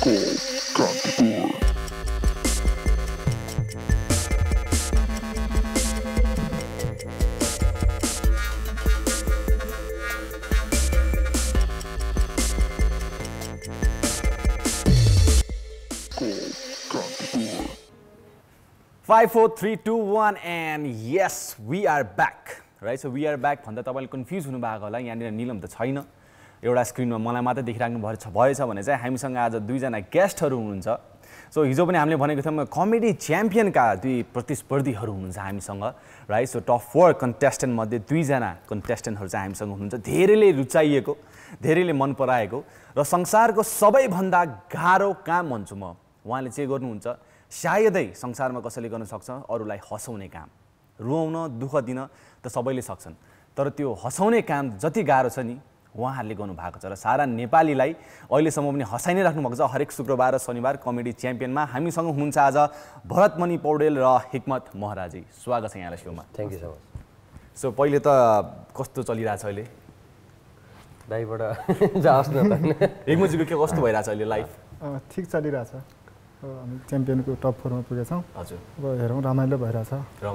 Five, 4, 3, 2, 1, and yes, we are back. Right, so we are back. भन्दा तपाईले confuse हुनु भएको होला यहाँनिर निलम त छैन एउटा स्क्रिनमा मलाई मात्र देखिराख्नु भएछ भने चाहिँ हामीसँग आज दुईजना गेस्टहरु हुनुहुन्छ सो हिजो पनि हामीले भनेको थियौं कमेडी च्याम्पियनका दुई प्रतिस्पर्धीहरु हुनुहुन्छ हामीसँग राइट सो टप 4 कन्टेस्टेन्ट मध्ये दुईजना कन्टेस्टेन्टहरु चाहिँ हामीसँग हुनुहुन्छ धेरैले रुचाइएको धेरैले मन पराएको र संसारको सबैभन्दा गाह्रो काम भन्छु म उहाँले चाहिँ गर्नुहुन्छ सायदै संसारमा कसैले गर्न सक्छ अरूलाई हसाउने काम रुवाउन दुःख दिन त सबैले सक्छन् तर त्यो हसाउने काम जति गाह्रो छ नि उहाँहरूले गर्नु भएको छ र सारा नेपालीलाई अहिलेसम्म पनि हसाइ नै राख्नु भएको छ हरेक शुक्रबार र शनिबार कमेडी च्याम्पियनमा हामीसँग हुनुहुन्छ आज भरतमणि पौडेल र हिक्मत महराजी स्वागत छ यहाँलाई शोमा thank you so much so पहिले त कस्तो चलिरहेछ अहिले दाइबाट जाओस् न त हिक्मतजीको के कस्तो भइरहेछ अहिले लाइफ ठीक चलिरहेछ हामी च्याम्पियनको टप 4 मा पुगेछौं हजुर अब हेरौं रमाइलो भइरहेछ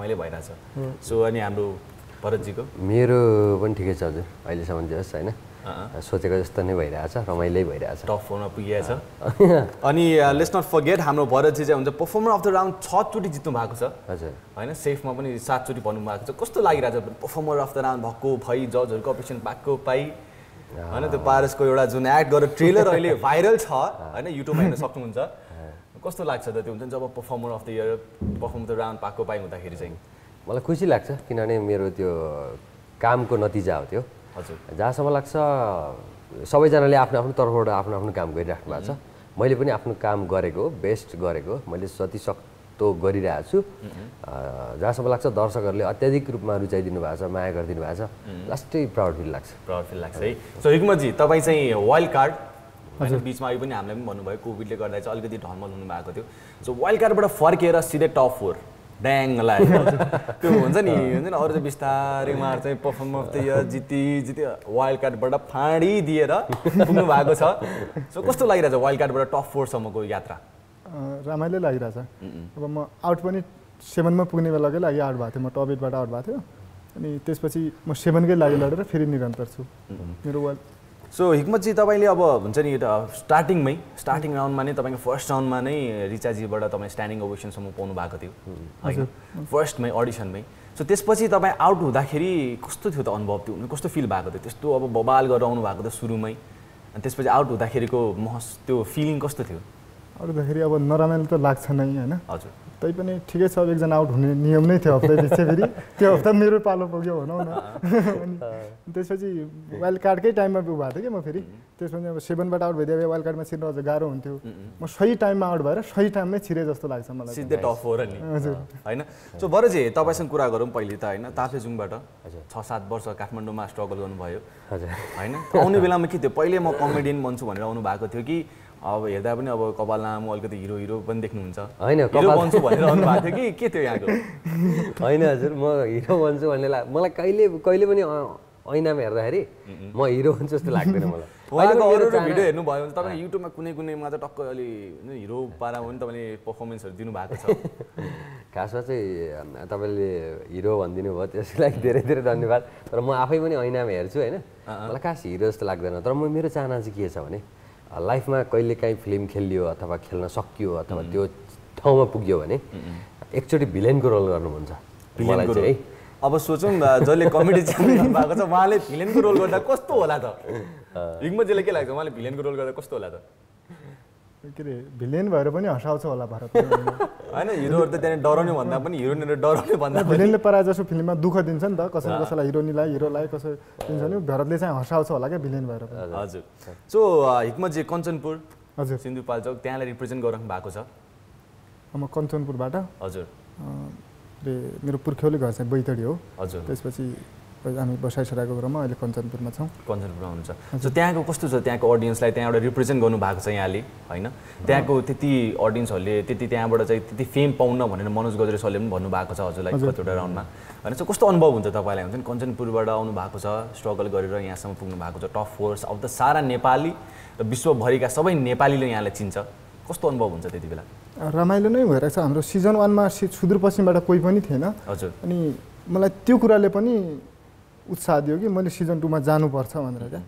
सो अनि हाम्रो भरतजीको मेरो पनि ठिकै छ हजुर अहिलेसम्म जस हैन सोचेको जस्तो नै भइरहेछ रमाइलै भइरहेछ टप 4 मा पुगेछ अनि लेट्स नट फरगेट हाम्रो भरतजी चाहिँ हुन्छ परफर्मर अफ द राउन्ड 6 चोटी जित्नु भएको छ हजुर हैन सेफमा पनि 7 चोटी भन्नु भएको छ कस्तो लागिरहेछ परफर्मर अफ द राउन्ड भएको भई जजहरुको अप्रिसिएसन पाएको पाई हैन त्यो पारसको एउटा जुन एक्ट गरेर ट्रेलर अहिले भाइरल छ हैन युट्युबमा हेर्न सक्नुहुन्छ कस्तो लाग्छ त त्यो हुन्छ जब performer of the year performer of the round पाएको पाइ हुँदाखेरि चाहिँ मलाई खुसी लाग्छ किनभने मेरो त्यो कामको नतिजा हो त्यो हजुर जहाँसम्म लाग्छ सबैजनाले आफ्नो आफ्नो तर्फबाट आफ्नो आफ्नो काम गरिराख्नु भएको छ मैले पनि आफ्नो काम गरेको बेस्ट गरेको मैले जति सक्दो गरिरहेको छु जहाँसम्म लाग्छ दर्शकहरूले अत्याधिक रूपमा रुचाइदिनु भएको छ माया गरिदिनु भएको छ लास्टै प्राउड फिल लाग्छ है सो हिक्मतजी तपाईँ चाहिँ वाइल्ड कार्ड हजुर बीचमा अहिले पनि हामीलाई पनि भन्नुभयो कोभिडले गर्दा चाहिँ अलिकति ढलमल हुनु भएको थियो सो वाइल्ड कार्डबाट फर्केर सिधै टप 4 ड्याङ लाग्यो त्यो हुन्छ नि अरू चाहिँ बिस्तारै मार चाहिँ परफर्मर अफ द इयर जिती वाइल्ड कार्डबाट फाडी दिएर पुग्नु भएको छ सो कस्तो लागिरहेछ वाइल्ड कार्डबाट टप 4 सम्मको यात्रा रमाइलो लागिरहेछ अब म आउट पनि 7 मा पुग्ने बेलाकै लागि आउट भएको थियो म टप 8 बाट आउट भएको थियो अनि त्यसपछि म 7 कै लागि लडेर फेरि निरन्तर छु मेरो वाइल्ड सो हिक्मतजी तपाईले अब हुन्छ नि स्टार्टिङ राउन्डमा नै तपाईको फर्स्ट राउन्डमा नै रिचाजीबाट तपाई स्ट्यान्डिङ ओभेसन सम्म पाउनु भएको थियो हैन फर्स्टमै अडिसनमै सो त्यसपछि तपाई आउट हुँदाखेरि कस्तो थियो त अनुभव त्यो कस्तो फिल भएको थियो त्यस्तो अब बबाल गरेर आउनु भएको त सुरुमै अनि त्यसपछि आउट हुँदाखेरिको त्यो फिलिङ कस्तो थियो आउट हुँदाखेरि अब नरामाइलो त लाग्छ नै हैन हजुर तै पनि ठिकै छ एकजना आउट हुने नियम नै थियो हप्ता पछि फेरि त्यो हप्ता मेरो पालो पुग्यो भनौं न अनि त्यसपछि वाइल्ड कार्डकै टाइममा पुग भएको थियो के म फेरि त्यसपछि अब 7 बाट आउट भइदिए वाइल्ड कार्डमा छिर्न अझ गाह्रो हुन्थ्यो म सही टाइममा आउट भएर सही टाइममै छिरे जस्तो लाग्छ मलाई सिधै टप 4 नि हजुर हैन सो भरजी तपाईसँग कुरा गरौँ पहिले त हैन ताप्लेजुङबाट हजुर 6-7 वर्ष काठमाडौँमा स्ट्रगल गर्नुभयो हजुर हैन आउने बेलामा के थियो पहिले म कमेडियन बन्छु भनेर आउनु भएको थियो कि अब हेर्दा पनि अब कपाल लामो अलिकति हिरो पनि देख्नुहुन्छ हैन कपाल बन्छु भनेर आउनु भएको थियो कि के थियो यहाँको हैन हजुर म हिरो बन्छु भन्ने मलाई कहिले पनि ऐनामा हेर्दाखेरि म हिरो बन्छु जस्तो लाग्दैन मलाई उहाँको अरू भिडियो हेर्नु भयो भने तपाईँ युट्युबमा कुनैमा त टक्क अलि हिरो पारा पनि तपाईँले पर्फर्मेन्सहरू दिनु भएको छ खासमा चाहिँ तपाईँले हिरो भनिदिनु भयो त्यसको लागि धेरै धेरै धन्यवाद तर म आफै पनि ऐनामा हेर्छु हैन मलाई खास हिरो जस्तो लाग्दैन तर मेरो चाहना चाहिँ के छ भने लाइफमा कहिले काहीँ फिल्म खेलियो अथवा खेल्न सकियो अथवा त्यो ठाउँमा पुग्यो भने एकचोटि भिलेनको रोल गर्नु मन छ मलाई चाहिँ अब सोचौँ जसले कमेडी च्याम्पियन भएको छ उहाँले भिलेनको रोल गर्दा कस्तो होला त हिक्मतजीलाई के लाग्छ उहाँले भिलेनको रोल गर्दा कस्तो होला त के रे भिलेन भएर पनि हसाउँछ होला भारत हैन हिरोहरु त त्यहाँ डराउने भन्दा पनि हिरोइनहरु डराउने भन्दा भिलेनले प्राय जसो फिल्ममा दुःख दिन्छ नि त कसैलाई हिरोइनलाई हिरोलाई कसै दिन्छ नि भरतले चाहिँ हसाउँछ होला के भिलेन भएर हजुर सो हिक्मतजी कञ्चनपुर हजुर सिन्धुपाल्चोक त्यहाँलाई रिप्रेजेन्ट गरिराख्नु भएको छ म कञ्चनपुरबाट हजुर मेरो पुर्ख्यौली घर चाहिँ बैतडी हो हजुर त्यसपछि हामी बसाइसकेको बेलामा अहिले कञ्चनपुरमा छौँ कञ्चनपुरमा हुनुहुन्छ सो त्यहाँको कस्तो छ त्यहाँको अडियन्सलाई त्यहाँ एउटा रिप्रेजेन्ट गर्नु भएको छ यहाँले हैन त्यहाँको त्यति अडियन्सहरूले त्यति त्यहाँबाट चाहिँ त्यति फेम पाउन भनेर मनोज गजरे सरले पनि भन्नुभएको छ हजुरलाई कतिवटा राउन्डमा हैन सो कस्तो अनुभव हुन्छ तपाईँलाई हुन्छ नि कञ्चनपुरबाट आउनु भएको छ स्ट्रगल गरेर यहाँसम्म पुग्नु भएको छ टप 4 अफ द सारा नेपाली र विश्वभरिका सबै नेपालीले यहाँलाई चिन्छ, कस्तो अनुभव हुन्छ त्यति बेला? रमाइलो नै भइरहेको छ। हाम्रो सिजन 1 मा सुदूरपश्चिमबाट कोही पनि थिएन। हजुर। अनि मलाई त्यो कुराले पनि उत्साह दियो कि मैले सिजन 2 मा जानुपर्छ भनेर क्या।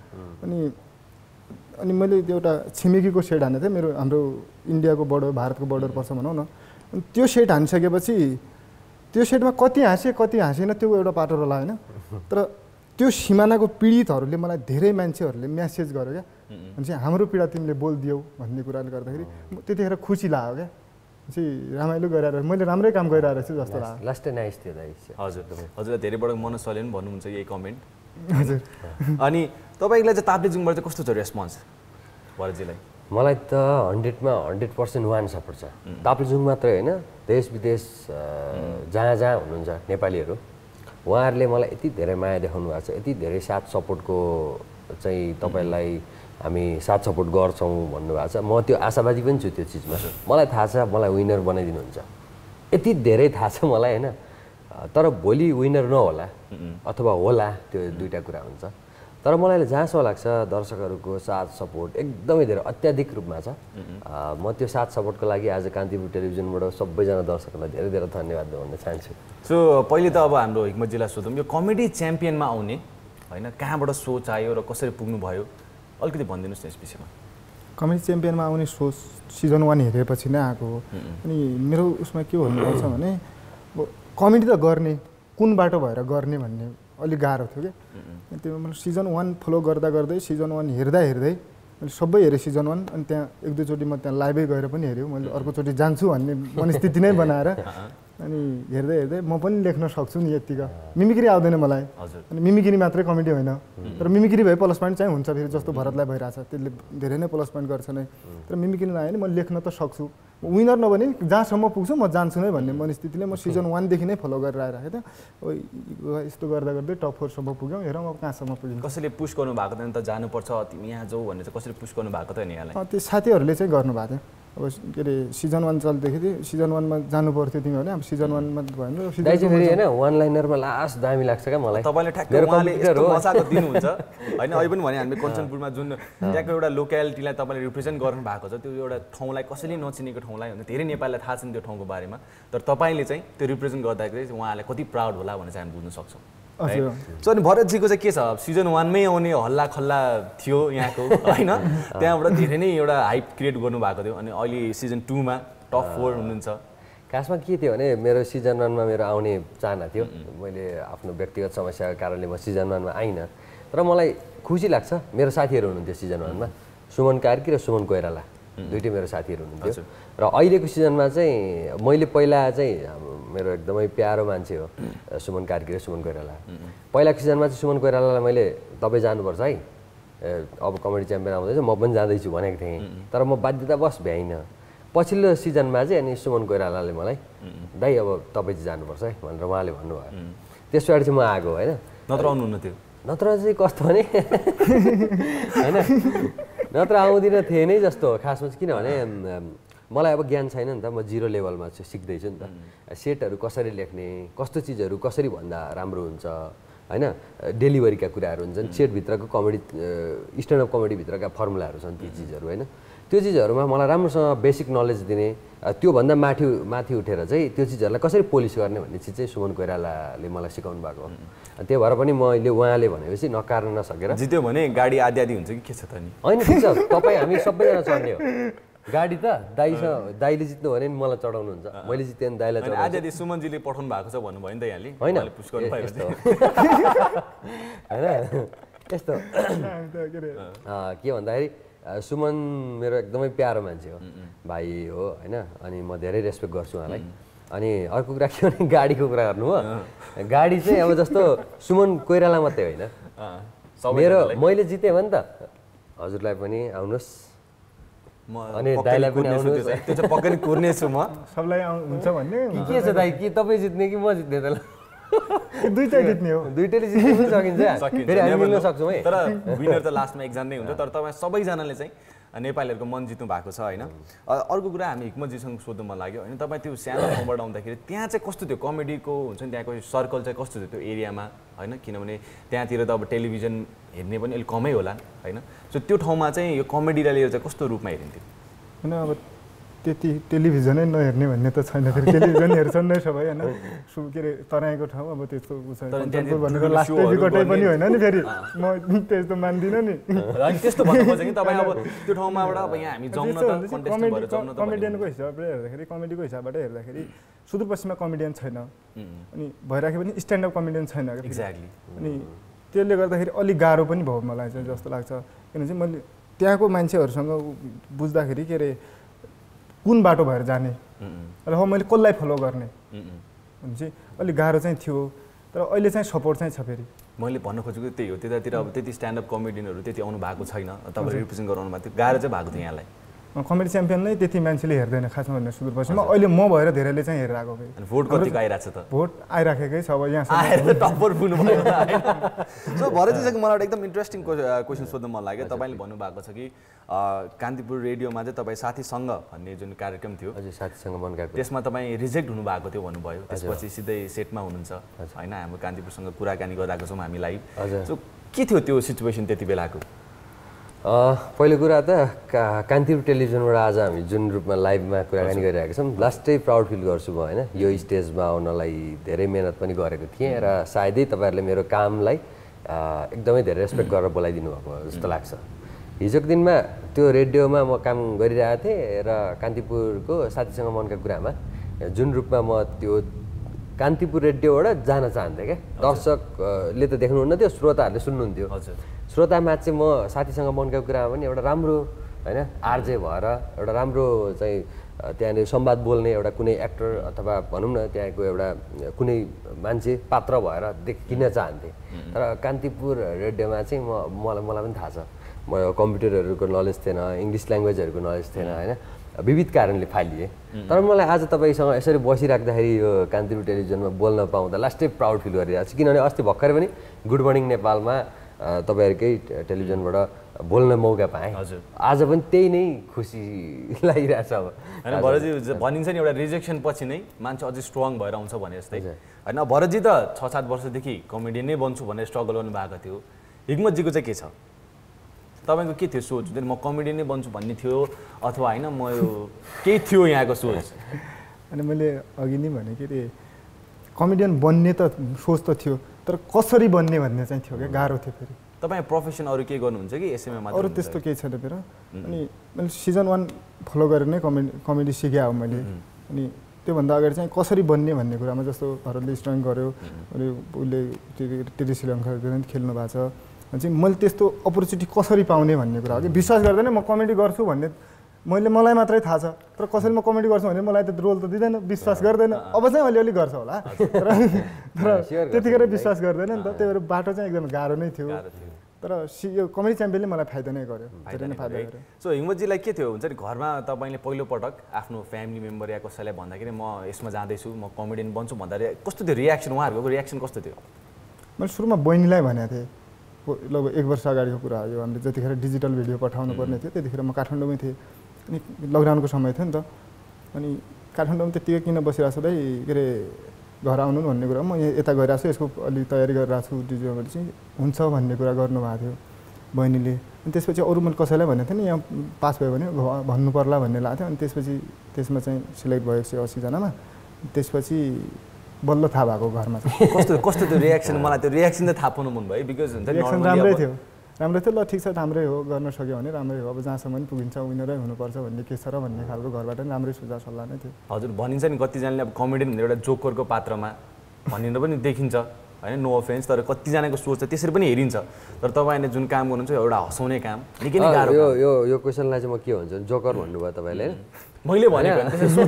अनि मैले त्यो एउटा छिमेकीको सेट हानेको थिएँ, मेरो हाम्रो इन्डियाको बोर्डर भारतको बोर्डर पर्छ भनौँ न। अनि त्यो सेट हानिसकेपछि त्यो सेटमा कति हाँसेँ कति हाँसेन त्यो एउटा पाटो रोला होइन। तर त्यो सिमानाको पीडितहरूले मलाई धेरै मान्छेहरूले म्यासेज गर्यो क्या, भनेपछि हाम्रो पीडा तिमीले बोलिदियौ भन्ने कुराले गर्दाखेरि त्यतिखेर खुसी लाग्यो क्या। चाहिँ रमाइलो गरिरहेको मैले राम्रै काम गरिरहेको छु जस्तो लाग्यो। लास्ट नाइस थियो दाइ। हजुर हजुर, धेरैबाट मनोज सरले पनि भन्नुहुन्छ यही कमेन्ट। हजुर। अनि तपाईँलाई चाहिँ ताप्लेजुङबाट चाहिँ कस्तो छ रेस्पोन्स भरतजीलाई? मलाई त 100मा 100% 1 सपोर्ट छ। ताप्लेजुङ मात्रै होइन, देश विदेश जहाँ जहाँ हुनुहुन्छ नेपालीहरू, उहाँहरूले मलाई यति धेरै माया देखाउनु भएको छ, यति धेरै साथ सपोर्टको चाहिँ तपाईँलाई हामी साथ सपोर्ट गर्छौँ भन्नुभएको छ। म त्यो आशावादी पनि छु त्यो चिजमा। मलाई थाहा छ मलाई विनर बनाइदिनुहुन्छ, यति धेरै थाहा छ मलाई होइन। तर भोलि विनर नहोला अथवा होला, त्यो दुईवटा कुरा हुन्छ। तर मलाई जहाँसम्म लाग्छ दर्शकहरूको साथ सपोर्ट एकदमै धेरै अत्याधिक रूपमा छ। म त्यो साथ सपोर्टको लागि आज कान्तिपुर टेलिभिजनबाट सबैजना दर्शकहरूलाई धेरै धेरै धन्यवाद भन्न चाहन्छु। सो पहिले त अब हाम्रो हिक्मतजीलाई सोधौँ, यो कमेडी च्याम्पियनमा आउने होइन कहाँबाट सोच आयो र कसरी पुग्नु भयो, अलिकति भनिदिनुहोस् न यस विषयमा। कमेडी च्याम्पियनमा आउने सोच सिजन 1 हेरेपछि नै आएको हो। अनि मेरो उसमा के भन्नुपर्छ भने कमेडी त गर्ने कुन बाटो भएर गर्ने भन्ने अलिक गाह्रो थियो क्या। त्यो मैले सिजन 1 फलो गर्दा गर्दै सिजन 1 हेर्दा हेर्दै मैले सबै हेरेँ सिजन 1। अनि त्यहाँ एक दुईचोटि म त्यहाँ लाइभै गएर पनि हेऱ्यो मैले, अर्कोचोटि जान्छु भन्ने मनस्थिति नै बनाएर। अनि हेर्दै हेर्दै म पनि लेख्न सक्छु नि यतिका। मिमिक्री आउँदैन मलाई, अनि मिमिक्री मात्रै कमेडी होइन। तर मिमिक्री भए प्लस पोइन्ट चाहिँ हुन्छ फेरि, जस्तो भरतलाई भइरहेछ त्यसले धेरै नै प्लस पोइन्ट गर्छ नै। तर मिमिक्री नआयो भने म लेख्न त सक्छु, विनर नभने जहाँसम्म पुग्छु म जान्छु नै भन्ने मनस्थितिले म सिजन 1 देखि नै फलो गरेर आइरहेको थिएँ। यस्तो गर्दा गर्दै टप 4 सम्म पुग्यौँ। हेरौँ अब कहाँसम्म पुग्यौँ। कसैले पुस गर्नु भएको थिएन त जानुपर्छ तिमी यहाँ जाऊ भनेर चाहिँ कसरी पुस गर्नु भएको थियो नि यहाँलाई? त्यो साथीहरूले चाहिँ गर्नुभएको थियो। अब के अरे सिजन 1 चल्दैदेखि थियो, सिजन 1 मा जानु पर्थ्यो तिमी भने। अब सिजन 1 मा भएन दाइ चाहिँ फेरि होइन वान लाइनरमा लास्ट दामी लाग्छ क्या मलाई। तपाईँले ठ्याक्कै उहाँले यस्तो मजाको दिनुहुन्छ होइन। अहिले पनि भने हामीले कञ्चनपुरमा जुन त्यहाँको एउटा लोकेलिटीलाई तपाईँले रिप्रेजेन्ट गर्नु भएको छ, त्यो एउटा ठाउँलाई कसैले नचिनेको ठाउँलाई भने धेरै नेपालीलाई थाहा छैन त्यो ठाउँको बारेमा। तर तपाईँले चाहिँ त्यो रिप्रेजेन्ट गर्दाखेरि उहाँलाई कति प्राउड होला भनेर चाहिँ हामी बुझ्न सक्छौँ। सो अनि भरतजीको चाहिँ के छ, सिजन 1 मै आउने हल्ला खल्ला थियो यहाँको होइन, त्यहाँबाट धेरै नै एउटा हाइप क्रिएट गर्नुभएको थियो। अनि अहिले सिजन 2 मा टप 4 हुनुहुन्छ। खासमा के थियो भने मेरो सिजन 1 मा मेरो आउने चाहना थियो। मैले आफ्नो व्यक्तिगत समस्याको कारणले म सिजन 1 मा आइनँ। तर मलाई खुसी लाग्छ मेरो साथीहरू हुनुहुन्थ्यो सिजन 1 मा, सुमन कार्की र सुमन कोइराला दुइटै मेरो साथीहरू हुनुहुन्थ्यो। र अहिलेको सिजनमा चाहिँ मैले पहिला चाहिँ मेरो एकदमै प्यारो मान्छे हो सुमन कार्की र सुमन कोइराला। पहिलाको सिजनमा चाहिँ सुमन कोइरालालाई मैले तपाईँ जानुपर्छ है, अब कमेडी च्याम्पियन आउँदैछ म पनि जाँदैछु भनेको थिएँ। तर म बाध्यतावश भ्याइनँ। पछिल्लो सिजनमा चाहिँ अनि सुमन कोइरालाले मलाई दाइ अब तपाईँ चाहिँ जानुपर्छ है भनेर उहाँले भन्नुभयो। त्यस पछाडि चाहिँ म आएको होइन, नत्र आउनुहुन्न थियो। नत्र चाहिँ कस्तो भने होइन, नत्र आउँदिनँ थिएँ नै जस्तो खासमा चाहिँ। किनभने मलाई अब ज्ञान छैन नि त, म 0 लेभलमा चाहिँ सिक्दैछु नि त। सेटहरू कसरी लेख्ने, कस्तो चिजहरू कसरी भन्दा राम्रो हुन्छ होइन, डेलिभरीका कुराहरू हुन्छन्, सेटभित्रको कमेडी स्ट्यान्डअप कमेडीभित्रका फर्मुलाहरू छन्, ती चिजहरू होइन। त्यो चिजहरूमा मलाई राम्रोसँग बेसिक नलेज दिने, त्योभन्दा माथि उठेर चाहिँ त्यो चिजहरूलाई कसरी पोलिस गर्ने भन्ने चिज चाहिँ सुमन कोइरालाले मलाई सिकाउनु भएको हो। त्यही भएर पनि मैले उहाँले भनेपछि नकार्न नसकेर जित्यो भने गाडी आदि आदि हुन्छ कि के छ त नि? होइन ठिक छ, तपाईँ हामी सबैजना चढ्ने हो गाडी त। दाइले जित्नु भने नि मलाई चढाउनुहुन्छ, मैले जितेँ भने दाइलाई चढाउनु। आदि आदि सुमनजीले पठाउनु भएको छ भन्नुभयो नि त यहाँले, होइन पुस गर्नु भयो होइन यस्तो के भन्दाखेरि सुमन मेरो एकदमै प्यारो मान्छे हो, भाइ हो होइन। अनि म धेरै रेस्पेक्ट गर्छु उहाँलाई। अनि अर्को कुरा के भने गाडीको कुरा गर्नु हो, गाडी चाहिँ अब जस्तो सुमन कोइराला मात्रै होइन, मेरो मैले जितेँ भने त हजुरलाई पनि आउनुहोस् अनि दाइलाई पनि आउनुहोस्। त्यो चाहिँ पक्कै नै कुर्नेछु म, सबलाई हुन्छ भन्ने के छ दाइ, कि तपाईँ जित्ने कि म जित्ने त? दुईटै जित्ने हो दुईटैले जित्नु पनि सकिन्छ फेरि हामी मिल्न सक्छौँ है तर विनर त लास्टमा एकजना नै हुन्छ तर तपाईँ सबैजनाले चाहिँ नेपालीहरूको मन जित्नु भएको छ होइन अर्को कुरा हामी हिक्मतजीसँग सोध्नु मन लाग्यो होइन तपाईँ त्यो सानो ठाउँबाट आउँदाखेरि त्यहाँ चाहिँ कस्तो थियो कमेडीको हुन्छ नि त्यहाँको सर्कल चाहिँ कस्तो थियो त्यो एरियामा होइन किनभने त्यहाँतिर त अब टेलिभिजन हेर्ने पनि अलिक कमै होला होइन सो त्यो ठाउँमा चाहिँ यो कमेडीलाई लिएर चाहिँ कस्तो रूपमा हेरिन्थ्यो होइन अब त्यति टेलिभिजनै नहेर्ने भन्ने त छैन फेरि टेलिभिजन हेर्छन् नै सबै होइन के अरे तराईको ठाउँ अब त्यस्तो कञ्चनपुर भनेको लास्टै विकटै पनि होइन नि फेरि म त्यस्तो मान्दिनँ नि त्यस्तो भन्नु खोजेँ कि तपाईँ अब त्यो ठाउँमाबाट अब यहाँ हामी जाउँ न त कन्टेस्टेन्ट भएर जाउँ न त कमेडियनको हिसाबले हेर्दाखेरि कमेडीको हिसाबबाट हेर्दाखेरि सुदूरपश्चिममा कमेडियन छैन अनि भइराखे पनि स्ट्यान्डअप कमेडियन छैन एक्ज्याक्टली अनि त्यसले गर्दाखेरि अलिक गाह्रो पनि भयो मलाई चाहिँ जस्तो लाग्छ किनभने चाहिँ मैले त्यहाँको मान्छेहरूसँग बुझ्दाखेरि के अरे कुन बाटो भएर जाने र मैले कसलाई फलो गर्ने भने चाहिँ अलिक गाह्रो चाहिँ थियो तर अहिले चाहिँ सपोर्ट चाहिँ छ फेरि मैले भन्न खोजेको त्यही हो त्यतातिर अब त्यति स्ट्यान्डअप कमेडियनहरू त्यति आउनु भएको छैन तपाईँ रिप्रेजेन्ट गराउनु भएको थियो गाह्रो चाहिँ भएको थियो यहाँलाई कमेडी च्याम्पियन नै त्यति मान्छेले हेर्दैन खासमा भन्ने सुदूरपश्चिममा अहिले म भएर धेरैले चाहिँ हेरेर आएको अनि भोट कतिको आइरहेको छ त भोट आइराखेकै छ अब यहाँ आएर टप्पर पुग्नु भयो सो भरतजीसँग मलाई एकदम इन्ट्रेस्टिङ क्वेसन सोध्नु मन लाग्यो तपाईँले भन्नुभएको छ कि कान्तिपुर रेडियोमा चाहिँ तपाईँ साथीसँग भन्ने जुन कार्यक्रम थियो हजुर साथीसँग मनका त्यसमा तपाईँ रिजेक्ट हुनुभएको थियो भन्नुभयो त्यसपछि सिधै सेटमा हुनुहुन्छ होइन हाम्रो कान्तिपुरसँग कुराकानी गरिरहेको छौँ हामी लाइभ सो के थियो त्यो सिचुएसन त्यति बेलाको पहिलो कुरा त कान्तिपुर टेलिभिजनबाट आज हामी जुन रूपमा लाइभमा कुराकानी गरिरहेका छौँ लास्टै प्राउड फिल गर्छु म होइन यो स्टेजमा आउनलाई धेरै मेहनत पनि गरेको थिएँ र सायदै तपाईँहरूले मेरो कामलाई एकदमै धेरै रेस्पेक्ट गरेर बोलाइदिनु भएको जस्तो लाग्छ हिजोको दिनमा त्यो रेडियोमा म काम गरिरहेको थिएँ र कान्तिपुरको साथीसँग मनका कुरामा जुन रूपमा म त्यो कान्तिपुर रेडियोबाट जान चाहन्थेँ क्या दर्शकले त देख्नुहुन्न थियो श्रोताहरूले सुन्नुहुन्थ्यो हजुर श्रोतामा चाहिँ म साथीसँग मनका कुरामा पनि एउटा राम्रो होइन आरजे भएर एउटा राम्रो चाहिँ त्यहाँनिर संवाद बोल्ने एउटा कुनै एक्टर अथवा भनौँ न त्यहाँको एउटा कुनै मान्छे पात्र भएर देखिन चाहन्थेँ तर कान्तिपुर रेडियोमा चाहिँ मलाई पनि थाहा छ म कम्प्युटरहरूको नलेज थिएन इङ्ग्लिस ल्याङ्ग्वेजहरूको नलेज थिएन होइन विविध कारणले फालिएँ तर मलाई आज तपाईँसँग यसरी बसिराख्दाखेरि यो कान्तिपुर टेलिभिजनमा बोल्न पाउँदा लास्टै प्राउड फिल गरिरहेको छु किनभने अस्ति भर्खरै पनि गुड मर्निङ नेपालमा तपाईँहरूकै टेलिभिजनबाट बोल्न मौका पाएँ आज पनि त्यही नै खुसी लागिरहेछ अब होइन भरतजी भनिन्छ नि एउटा रिजेक्सन पछि नै मान्छे अझै स्ट्रङ भएर आउँछ भने जस्तै होइन भरतजी त 6-7 वर्षदेखि कमेडियन नै बन्छु भनेर स्ट्रगल गर्नु भएको थियो हिक्मतजीको चाहिँ के छ तपाईँको के थियो सोच म कमेडियन नै बन्छु भन्ने थियो अथवा होइन म यो केही थियो यहाँको सोच अनि मैले अघि नै भने के अरे कमेडियन बन्ने त सोच त थियो तर कसरी बन्ने भन्ने चाहिँ थियो क्या गाह्रो थियो फेरि तपाईँ प्रोफेसन अरू के गर्नुहुन्छ कि एसएमए मात्र अरू त्यस्तो केही छैन फेरि अनि मैले सिजन 1 फलो गरेर नै कमेडी सिकेँ अब मैले अनि त्योभन्दा अगाडि चाहिँ कसरी बन्ने भन्ने कुरामा जस्तो भरतले स्ट्रङ गर्यो अनि उसले टेली श्रीलङ्का खेल्नु भएको छ चाहिँ मैले त्यस्तो अपर्च्युनिटी कसरी पाउने भन्ने कुरा हो कि विश्वास गर्दैन म कमेडी गर्छु भन्ने मलाई मात्रै थाहा छ तर कसरी म कमेडी गर्छु भने मलाई त रोल त दिँदैन विश्वास गर्दैन अब चाहिँ अलिअलि गर्छ होला तर त्यतिखेर विश्वास गर्दैन नि त त्यही भएर बाटो चाहिँ एकदम गाह्रो नै थियो तर यो कमेडी च्याम्पियनले मलाई फाइदा नै गर्यो धेरै नै फाइदा गर्यो सो हिम्मतजीलाई के थियो हुन्छ नि घरमा तपाईँले पहिलोपटक आफ्नो फ्यामिली मेम्बर या कसैलाई भन्दाखेरि म यसमा जाँदैछु म कमेडियन बन्छु भन्दाखेरि कस्तो थियो रियाक्सन उहाँहरूको रियाक्सन कस्तो थियो मैले सुरुमा बहिनीलाई भनेको थिएँ लगभग 1 वर्ष अगाडिको कुरा हो यो हामीले जतिखेर डिजिटल भिडियो पठाउनु पर्ने थियो त्यतिखेर म काठमाडौँमै थिएँ अनि लकडाउनको समय थियो नि त अनि काठमाडौँमा त्यतिकै किन बसिरहेको छु दाइ के अरे घर आउनु भन्ने कुरा म यता गइरहेको छु यसको अलि तयारी गरिरहेको छु डिजिटल चाहिँ हुन्छ भन्ने कुरा गर्नुभएको थियो बहिनीले अनि त्यसपछि अरू मैले कसैलाई भनेको थिएँ नि यहाँ पास भयो भने भन्नु पर्ला भन्ने लाग्थ्यो अनि त्यसपछि त्यसमा चाहिँ सिलेक्ट भयो 180 जनामा त्यसपछि बल्ल थाहा भएको घरमा कस्तो कस्तो त्यो रियाक्सन मलाई त्यो रियाक्सन त थाहा पाउनु मन भयो बिकज हुन्छ नि राम्रै थियो ल ठिक छ राम्रै हो गर्न सक्यो भने राम्रै हो अब जहाँसम्म पनि पुगिन्छ विनरै हुनुपर्छ भन्ने के छ र भन्ने खालको घरबाट पनि राम्रै सुझाव सल्लाह नै थियो हजुर भनिन्छ नि कतिजनाले अब कमेडियन भनेर एउटा जोकरको पात्रमा भनिन पनि देखिन्छ होइन नो अफेन्स तर कतिजनाको सोच त त्यसरी पनि हेरिन्छ तर तपाईँले जुन काम गर्नुहुन्छ एउटा हँसाउने काम निकै नै गाह्रो यो क्वेसनलाई चाहिँ म के भन्छु जोकर भन्नुभयो तपाईँले मैले भनेको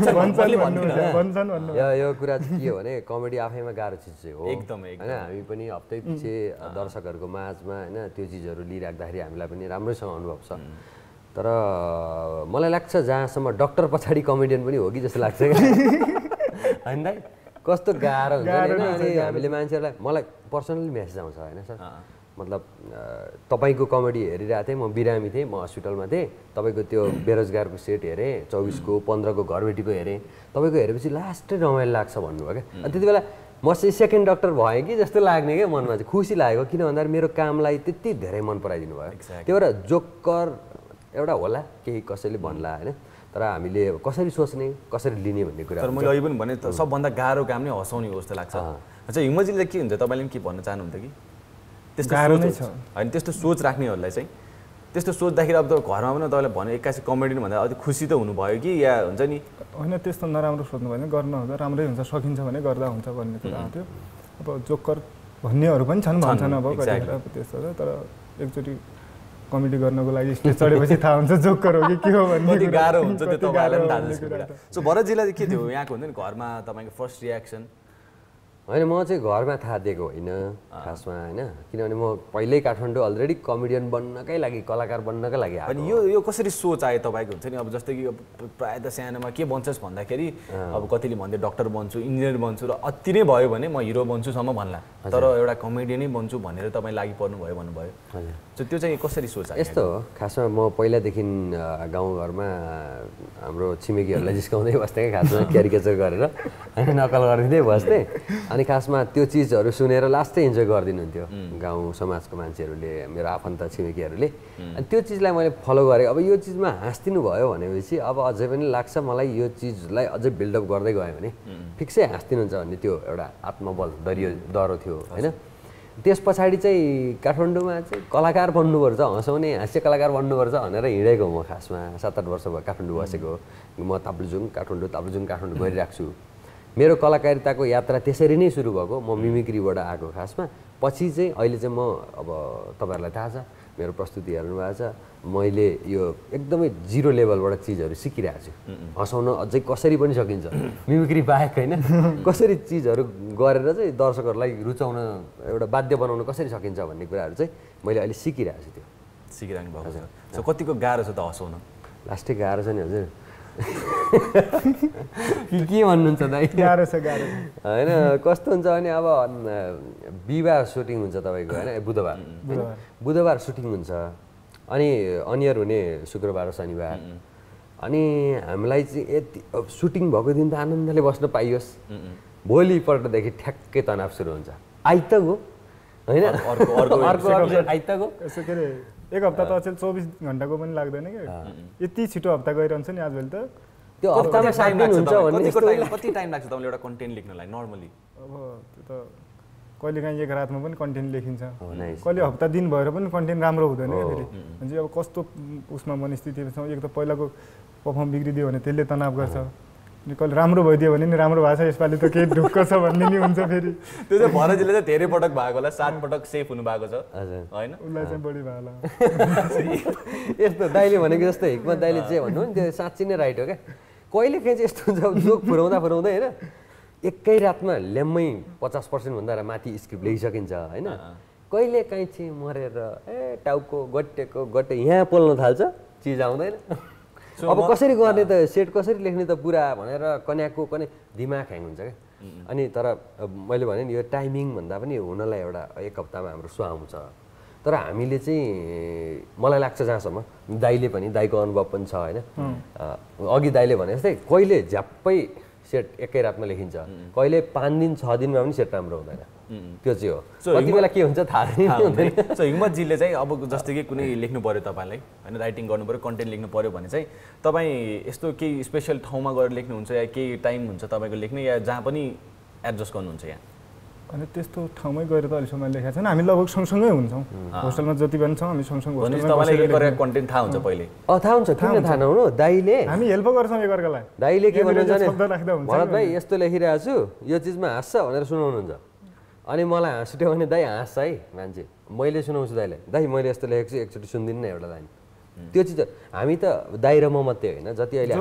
यो कुरा चाहिँ के हो भने कमेडी आफैमा गाह्रो चिज चाहिँ हो एकदमै होइन हामी पनि हप्तै पछि दर्शकहरूको माझमा होइन त्यो चिजहरू लिइराख्दाखेरि हामीलाई पनि राम्रैसँग अनुभव छ तर मलाई लाग्छ जहाँसम्म डक्टर पछाडि कमेडियन पनि हो कि जस्तो लाग्छ होइन कस्तो गाह्रो हुन्छ नि होइन अनि हामीले मान्छेहरूलाई मलाई पर्सनली मेसेज आउँछ होइन सर मतलब तपाईँको कमेडी हेरिरहेको थिएँ म बिरामी थिएँ म हस्पिटलमा थिएँ तपाईँको त्यो बेरोजगारको सेट हेरेँ 24को 15को घरबेटीको हेरेँ तपाईँको हेरेपछि लास्टै रमाइलो लाग्छ भन्नुभयो क्या त्यति बेला म चाहिँ सेकेन्ड डक्टर भएँ कि जस्तो लाग्ने क्या मनमा चाहिँ खुसी लागेको किन भन्दा मेरो कामलाई त्यति धेरै मन पराइदिनु भयो त्यही भएर जोकर एउटा होला केही कसैले भन्ला होइन तर हामीले कसरी सोच्ने कसरी लिने भन्ने कुरा तर मैले अहिले पनि भने सबभन्दा गाह्रो काम नै हँसाउने हो जस्तो लाग्छ अच्छा हिमजीले के हुन्छ तपाईँले पनि के भन्न चाहनुहुन्छ कि त्यस्तो होइन त्यस्तो सोच राख्नेहरूलाई चाहिँ त्यस्तो सोच्दाखेरि अब त घरमा पनि तपाईँले भन्यो 81 कमेडी भन्दा अलिक खुसी त हुनुभयो कि या हुन्छ नि होइन त्यस्तो नराम्रो सोच्नु भएन गर्न हुँदा राम्रै हुन्छ सकिन्छ भने गर्दा हुन्छ भन्ने कुरा आउँथ्यो अब जोकर भन्नेहरू पनि छन् भन्छन् अब त्यस्तो तर एकचोटि कमेडी गर्नको लागि स्टेज चढेपछि थाहा हुन्छ जोकर हो कि के हो भन्ने कति गाह्रो हुन्छ त्यो तपाईँलाई पनि थाहा छ सो भरतजीलाई के थियो यहाँको हुन्छ नि घरमा तपाईँको फर्स्ट रियाक्सन होइन म चाहिँ घरमा थाहा दिएको होइन खासमा होइन किनभने म पहिल्यै काठमाडौँ अलरेडी कमेडियन बन्नकै लागि कलाकार बन्नकै लागि अनि यो कसरी सोच आयो तपाईँको हुन्छ नि अब जस्तै कि प्रायः त सानोमा के बन्छस् भन्दाखेरि अब कतिले भन्दै डक्टर बन्छु इन्जिनियर बन्छु र अति नै भयो भने म हिरो बन्छुसम्म भन्ला तर एउटा कमेडियनै बन्छु भनेर तपाईँ लागि पर्नु भयो भन्नुभयो सो त्यो चाहिँ कसरी सोच आयो यस्तो हो खासमा म पहिलादेखि गाउँघरमा हाम्रो छिमेकीहरूलाई जिस्काउँदै बस्थेँ क्या खासमा क्यारिकेचर गरेर होइन नकल गरिदिँदै बस्थेँ अनि खासमा त्यो चिजहरू सुनेर लास्टै इन्जोय गरिदिनुहुन्थ्यो गाउँ समाजको मान्छेहरूले मेरो आफन्त छिमेकीहरूले अनि त्यो चिजलाई मैले फलो गरेँ अब यो चिजमा हाँसिदिनु भयो भनेपछि अब अझै पनि लाग्छ मलाई यो चिजलाई अझै बिल्डअप गर्दै गयो भने फिक्सै हाँसिदिनुहुन्छ भन्ने त्यो एउटा आत्मबल डरो थियो होइन त्यस पछाडि चाहिँ काठमाडौँमा चाहिँ कलाकार बन्नुपर्छ हँसाउने हास्य कलाकार बन्नुपर्छ भनेर हिँडेको म खासमा 7-8 वर्ष भयो काठमाडौँ बसेको म ताप्लेजुङ काठमाडौँ गरिरहेको छु मेरो कलाकारिताको यात्रा त्यसरी नै सुरु भएको म मिमिक्रीबाट आएको खासमा पछि चाहिँ अहिले चाहिँ म अब तपाईँहरूलाई थाहा छ मेरो प्रस्तुति हेर्नु भएको छ मैले यो एकदमै जिरो लेभलबाट चिजहरू सिकिरहेको छु हँसाउन अझै कसरी पनि सकिन्छ मिमिक्री बाहेक होइन कसरी चिजहरू गरेर चाहिँ दर्शकहरूलाई रुचाउन एउटा बाध्य बनाउन कसरी सकिन्छ भन्ने कुराहरू चाहिँ मैले अहिले सिकिरहेको छु त्यो सिकिरहनु भएको छ सो कतिको गाह्रो छ त हँसाउन लास्टै गाह्रो छ नि हजुर के भन्नुहुन्छ दाइ गाह्रो छ होइन कस्तो हुन्छ भने अब बिहिबार सुटिङ हुन्छ तपाईँको होइन बुधबार सुटिङ हुन्छ अनि अनियर हुने शुक्रबार शुनिबार अनि हामीलाई चाहिँ यति सुटिङ भएको दिन त आनन्दले बस्न पाइयोस् भोलिपल्टदेखि ठ्याक्कै तनाव सुरु हुन्छ आइतको होइन अर्को आइतको यसो के अरे एक हप्ता त अचेल 24 घण्टाको पनि लाग्दैन क्या यति छिटो हप्ता गइरहन्छ नि आजभोलि त त्यो हप्तामा टाइम हुन्छ भन्ने कति टाइम लाग्छ तपाईँले एउटा कन्टेन्ट लेख्नलाई नर्मली अब त्यो त कहिलेकाहीँ एक रातमा पनि कन्टेन्ट लेखिन्छ कहिले हप्ता दिन भएर पनि कन्टेन्ट राम्रो हुँदैन क्या फेरि भने अब कस्तो उसमा मनस्थितिमा छ एक त पहिलाको पर्फर्म बिग्रिदियो भने त्यसले तनाव गर्छ अनि कहिले राम्रो भइदियो भने नि राम्रो भएको छ यसपालि त केही ढुक्क छ भन्ने नि हुन्छ फेरि त्यो चाहिँ भरतजीले चाहिँ धेरै पटक भएको होला 7 पटक सेफ हुनु भएको छ होइन उसलाई चाहिँ बढी भयो होला यस्तो दाइले भनेको जस्तो हिक्मत दाइले चाहिँ भन्नु नि त्यो साँच्ची नै राइट हो क्या कहिलेकाहीँ चाहिँ यस्तो हुन्छ जोक फुराउँदा होइन एकै रातमा ल्याम्मै 50% भन्दा माथि स्क्रिप्ट लेखिसकिन्छ होइन कहिलेकाहीँ चाहिँ मरेर टाउको गट्टे यहाँ पोल्न थाल्छ चिज आउँदैन अब कसरी गर्ने त सेट कसरी लेख्ने त पुरा भनेर कन्याको दिमाग ह्याङ हुन्छ क्या अनि तर मैले भने नि यो टाइमिङ भन्दा पनि हुनलाई एउटा एक हप्तामा हाम्रो सो आउँछ तर हामीले चाहिँ मलाई लाग्छ जहाँसम्म दाइले पनि दाइको अनुभव पनि छ होइन अघि दाइले भने जस्तै कहिले झ्याप्पै सेट एकै रातमा लेखिन्छ कहिले 5 दिन 6 दिनमा पनि सेट राम्रो हुँदैन त्यो चाहिँ हो कति बेला के हुन्छ थाहा हुँदैन सो हिम्मतजीले चाहिँ अब जस्तै कि कुनै लेख्नु पर्यो तपाईँलाई होइन राइटिङ गर्नु पर्यो कन्टेन्ट लेख्नु पर्यो भने चाहिँ तपाईँ यस्तो केही स्पेसल ठाउँमा गएर लेख्नुहुन्छ या केही टाइम हुन्छ तपाईँको लेख्ने या जहाँ पनि एडजस्ट गर्नुहुन्छ यहाँ अनि त्यस्तो ठाउँमै गएर त अहिलेसम्म लेखेको छैन हामी लगभग सँगसँगै हुन्छौँ होस्टेलमा जति पनि छौँ हामी सँगसँगै तपाईँलाई कन्टेन्ट थाहा हुन्छ पहिले थाहा हुन्छ किन थाहा नहुनु दाइले हामी हेल्प गर्छौँ एकअर्कालाई दाइले के भन्नुहुन्छ भरत भाइ यस्तो लेखिरहेको छु यो चिजमा हाँस्छ भनेर सुनाउनुहुन्छ अनि मलाई हाँसुट्यो भने दाइ हाँस्छ है मान्छे मैले सुनाउँछु दाइलाई दाइ मैले यस्तो लेखेको छु एकचोटि सुनिदिनु न एउटा लाइन त्यो चिज हामी त दाइ र म मात्रै होइन जति अहिले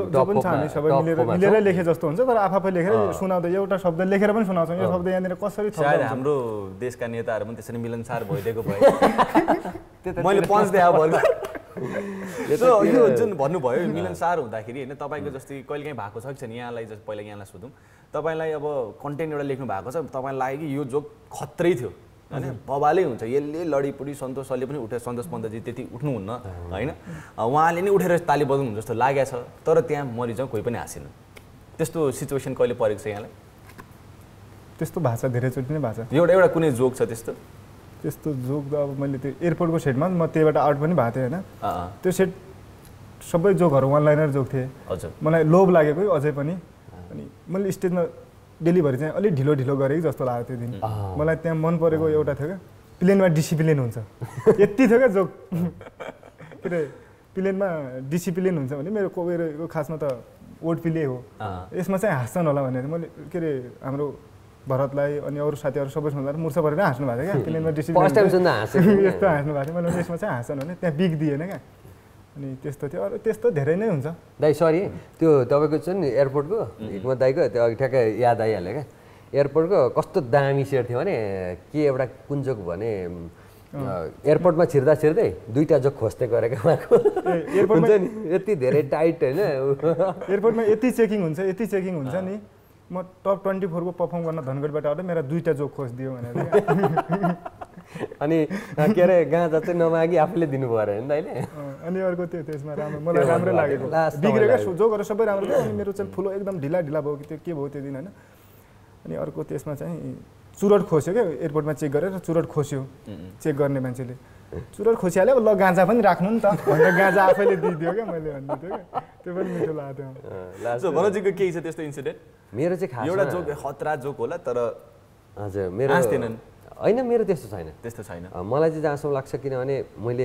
मिलेर लेखे जस्तो हुन्छ तर आफै लेखेर सुनाउँदा एउटा शब्द लेखेर पनि सुनाउँछौँ यो शब्द यहाँनिर कसरी सायद हाम्रो देशका नेताहरू पनि त्यसरी मिलनसार भइदिएको भए मैले पञ्च देखाएको यो जुन भन्नुभयो मिलनसार हुँदाखेरि होइन तपाईँको जस्तै कहिलेकाहीँ भएको छ कि छैन यहाँलाई जस्तो पहिला यहाँलाई सोधौँ तपाईँलाई अब कन्टेन्ट एउटा लेख्नु भएको छ तपाईँलाई लाग्यो कि यो जोक खत्रै थियो होइन बबालै हुन्छ यसले लडीपुडी सन्तोष सरले पनि उठे सन्तोष पन्तजी त्यति उठ्नुहुन्न होइन उहाँले नै उठेर ताली बजाउनु जस्तो लागेको छ तर त्यहाँ मरिजाउँ कोही पनि हाँसेन त्यस्तो सिचुएसन कहिले परेको छ यहाँलाई त्यस्तो भाषा धेरैचोटि नै भएको छ एउटा कुनै जोक छ त्यस्तो त्यस्तो जोक त अब मैले त्यो एयरपोर्टको सेटमा म त्यहीबाट आउट पनि भएको थिएँ होइन त्यो सेट सबै जोकहरू वान लाइनर जोक थिए हजुर मलाई लोभ लागेको अझै पनि अनि मैले स्टेजमा डेलिभरी चाहिँ अलिक ढिलो ढिलो गरेँ जस्तो लाग्यो त्यो दिन मलाई त्यहाँ मन परेको एउटा थियो क्या प्लेनमा डिसिप्लिन हुन्छ यति थियो क्या जोक के अरे प्लेनमा डिसिप्लिन हुन्छ भने मेरो कोही खासमा त वर्ड प्ले हो यसमा चाहिँ हाँस्छन् होला भनेर मैले के अरे हाम्रो भरतलाई अनि अरू साथीहरू सबै सुन्दा मुर्छा परेर हाँस्नु भएको थियो क्या प्लेनमा डिसिप्लिन यस्तो हाँस्नु भएको थियो मैले यसमा चाहिँ हाँस्छन् भने त्यहाँ बिग दिएन क्या अनि त्यस्तो थियो अरू त्यस्तो धेरै नै हुन्छ दाइ सरी त्यो तपाईँको चाहिँ नि एयरपोर्टको हिक्मत दाइको त्यो अघि ठ्याक्कै याद आइहाल्यो क्या एयरपोर्टको कस्तो दामी सेट थियो भने के एउटा कुन जोक भने एयरपोर्टमा छिर्दा छिर्दै दुईवटा जोक खोज्दै गरेको उहाँको एयरपोर्टमा नि यति धेरै टाइट होइन एयरपोर्टमा यति चेकिङ हुन्छ नि म टप 24 को पर्फर्म गर्न धनगढबाट आउँदा मेरा दुईवटा जोक खोजिदियो भनेर अनि के अरे गाँजा चाहिँ नमागी आफूले दिनु पऱ्यो होइन दाइले अनि अर्को त्यो त्यसमा राम्रो मलाई राम्रो लागेको बिग्रेको जोकहरू सबै राम्रो थियो अनि मेरो चाहिँ फुलो एकदम ढिला भयो कि त्यो के भयो त्यो दिन होइन अनि अर्को त्यसमा चाहिँ चुरट खोस्यो क्या एयरपोर्टमा चेक गरेर चुरट खोस्यो चेक गर्ने मान्छेले चुरट खोसिहाल्यो ल गाँजा पनि राख्नु नि त भनेर गाँजा आफैले दिइदियो क्या मैले भन्नु थियो क्या त्यो पनि मिठो लाग्थ्यो सो भनजीको केही छ त्यस्तो इन्सिडेन्ट मेरो चाहिँ खास एउटा जोक खतरा जोक होला तर हजुर मेरो हाँस्दैनन् होइन मेरो त्यस्तो छैन मलाई चाहिँ जहाँसम्म लाग्छ किनभने मैले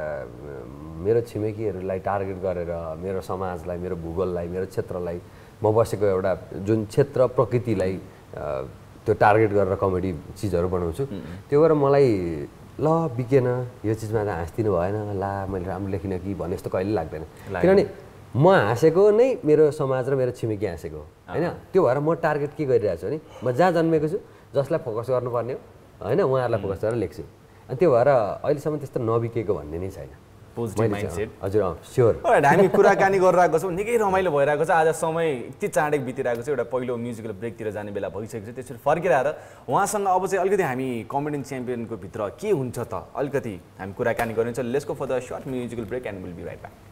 मेरो छिमेकीहरूलाई टार्गेट गरेर मेरो समाजलाई मेरो भूगोललाई मेरो क्षेत्रलाई म बसेको एउटा जुन क्षेत्र प्रकृतिलाई त्यो टार्गेट गरेर कमेडी चिजहरू बनाउँछु त्यो भएर मलाई ल बिकेन यो चिजमा त हाँस्दिनु भएन ला मैले राम्रो लेखिनँ कि भने जस्तो कहिले लाग्दैन किनभने म हाँसेको नै मेरो समाज र मेरो छिमेकी हाँसेको हो होइन त्यो भएर म टार्गेट के गरिरहेको छु भने म जहाँ जन्मेको छु जसलाई फोकस गर्नुपर्ने हो होइन उहाँहरूलाई फोकस गरेर लेख्छु अनि त्यो भएर अहिलेसम्म त्यस्तो नबिकेको भन्ने नै छैन हजुर स्योर हामी कुराकानी गरिरहेको छौँ निकै रमाइलो भइरहेको छ आज समय यति चाँडै बितिरहेको छ एउटा पहिलो म्युजिकल ब्रेकतिर जाने बेला भइसकेको छ त्यसरी फर्किएर उहाँसँग अब चाहिँ अलिकति हामी कमेडियन च्याम्पियनको भित्र के हुन्छ त अलिकति हामी कुराकानी गरिन्छ let's go for the short musical brake and will be right back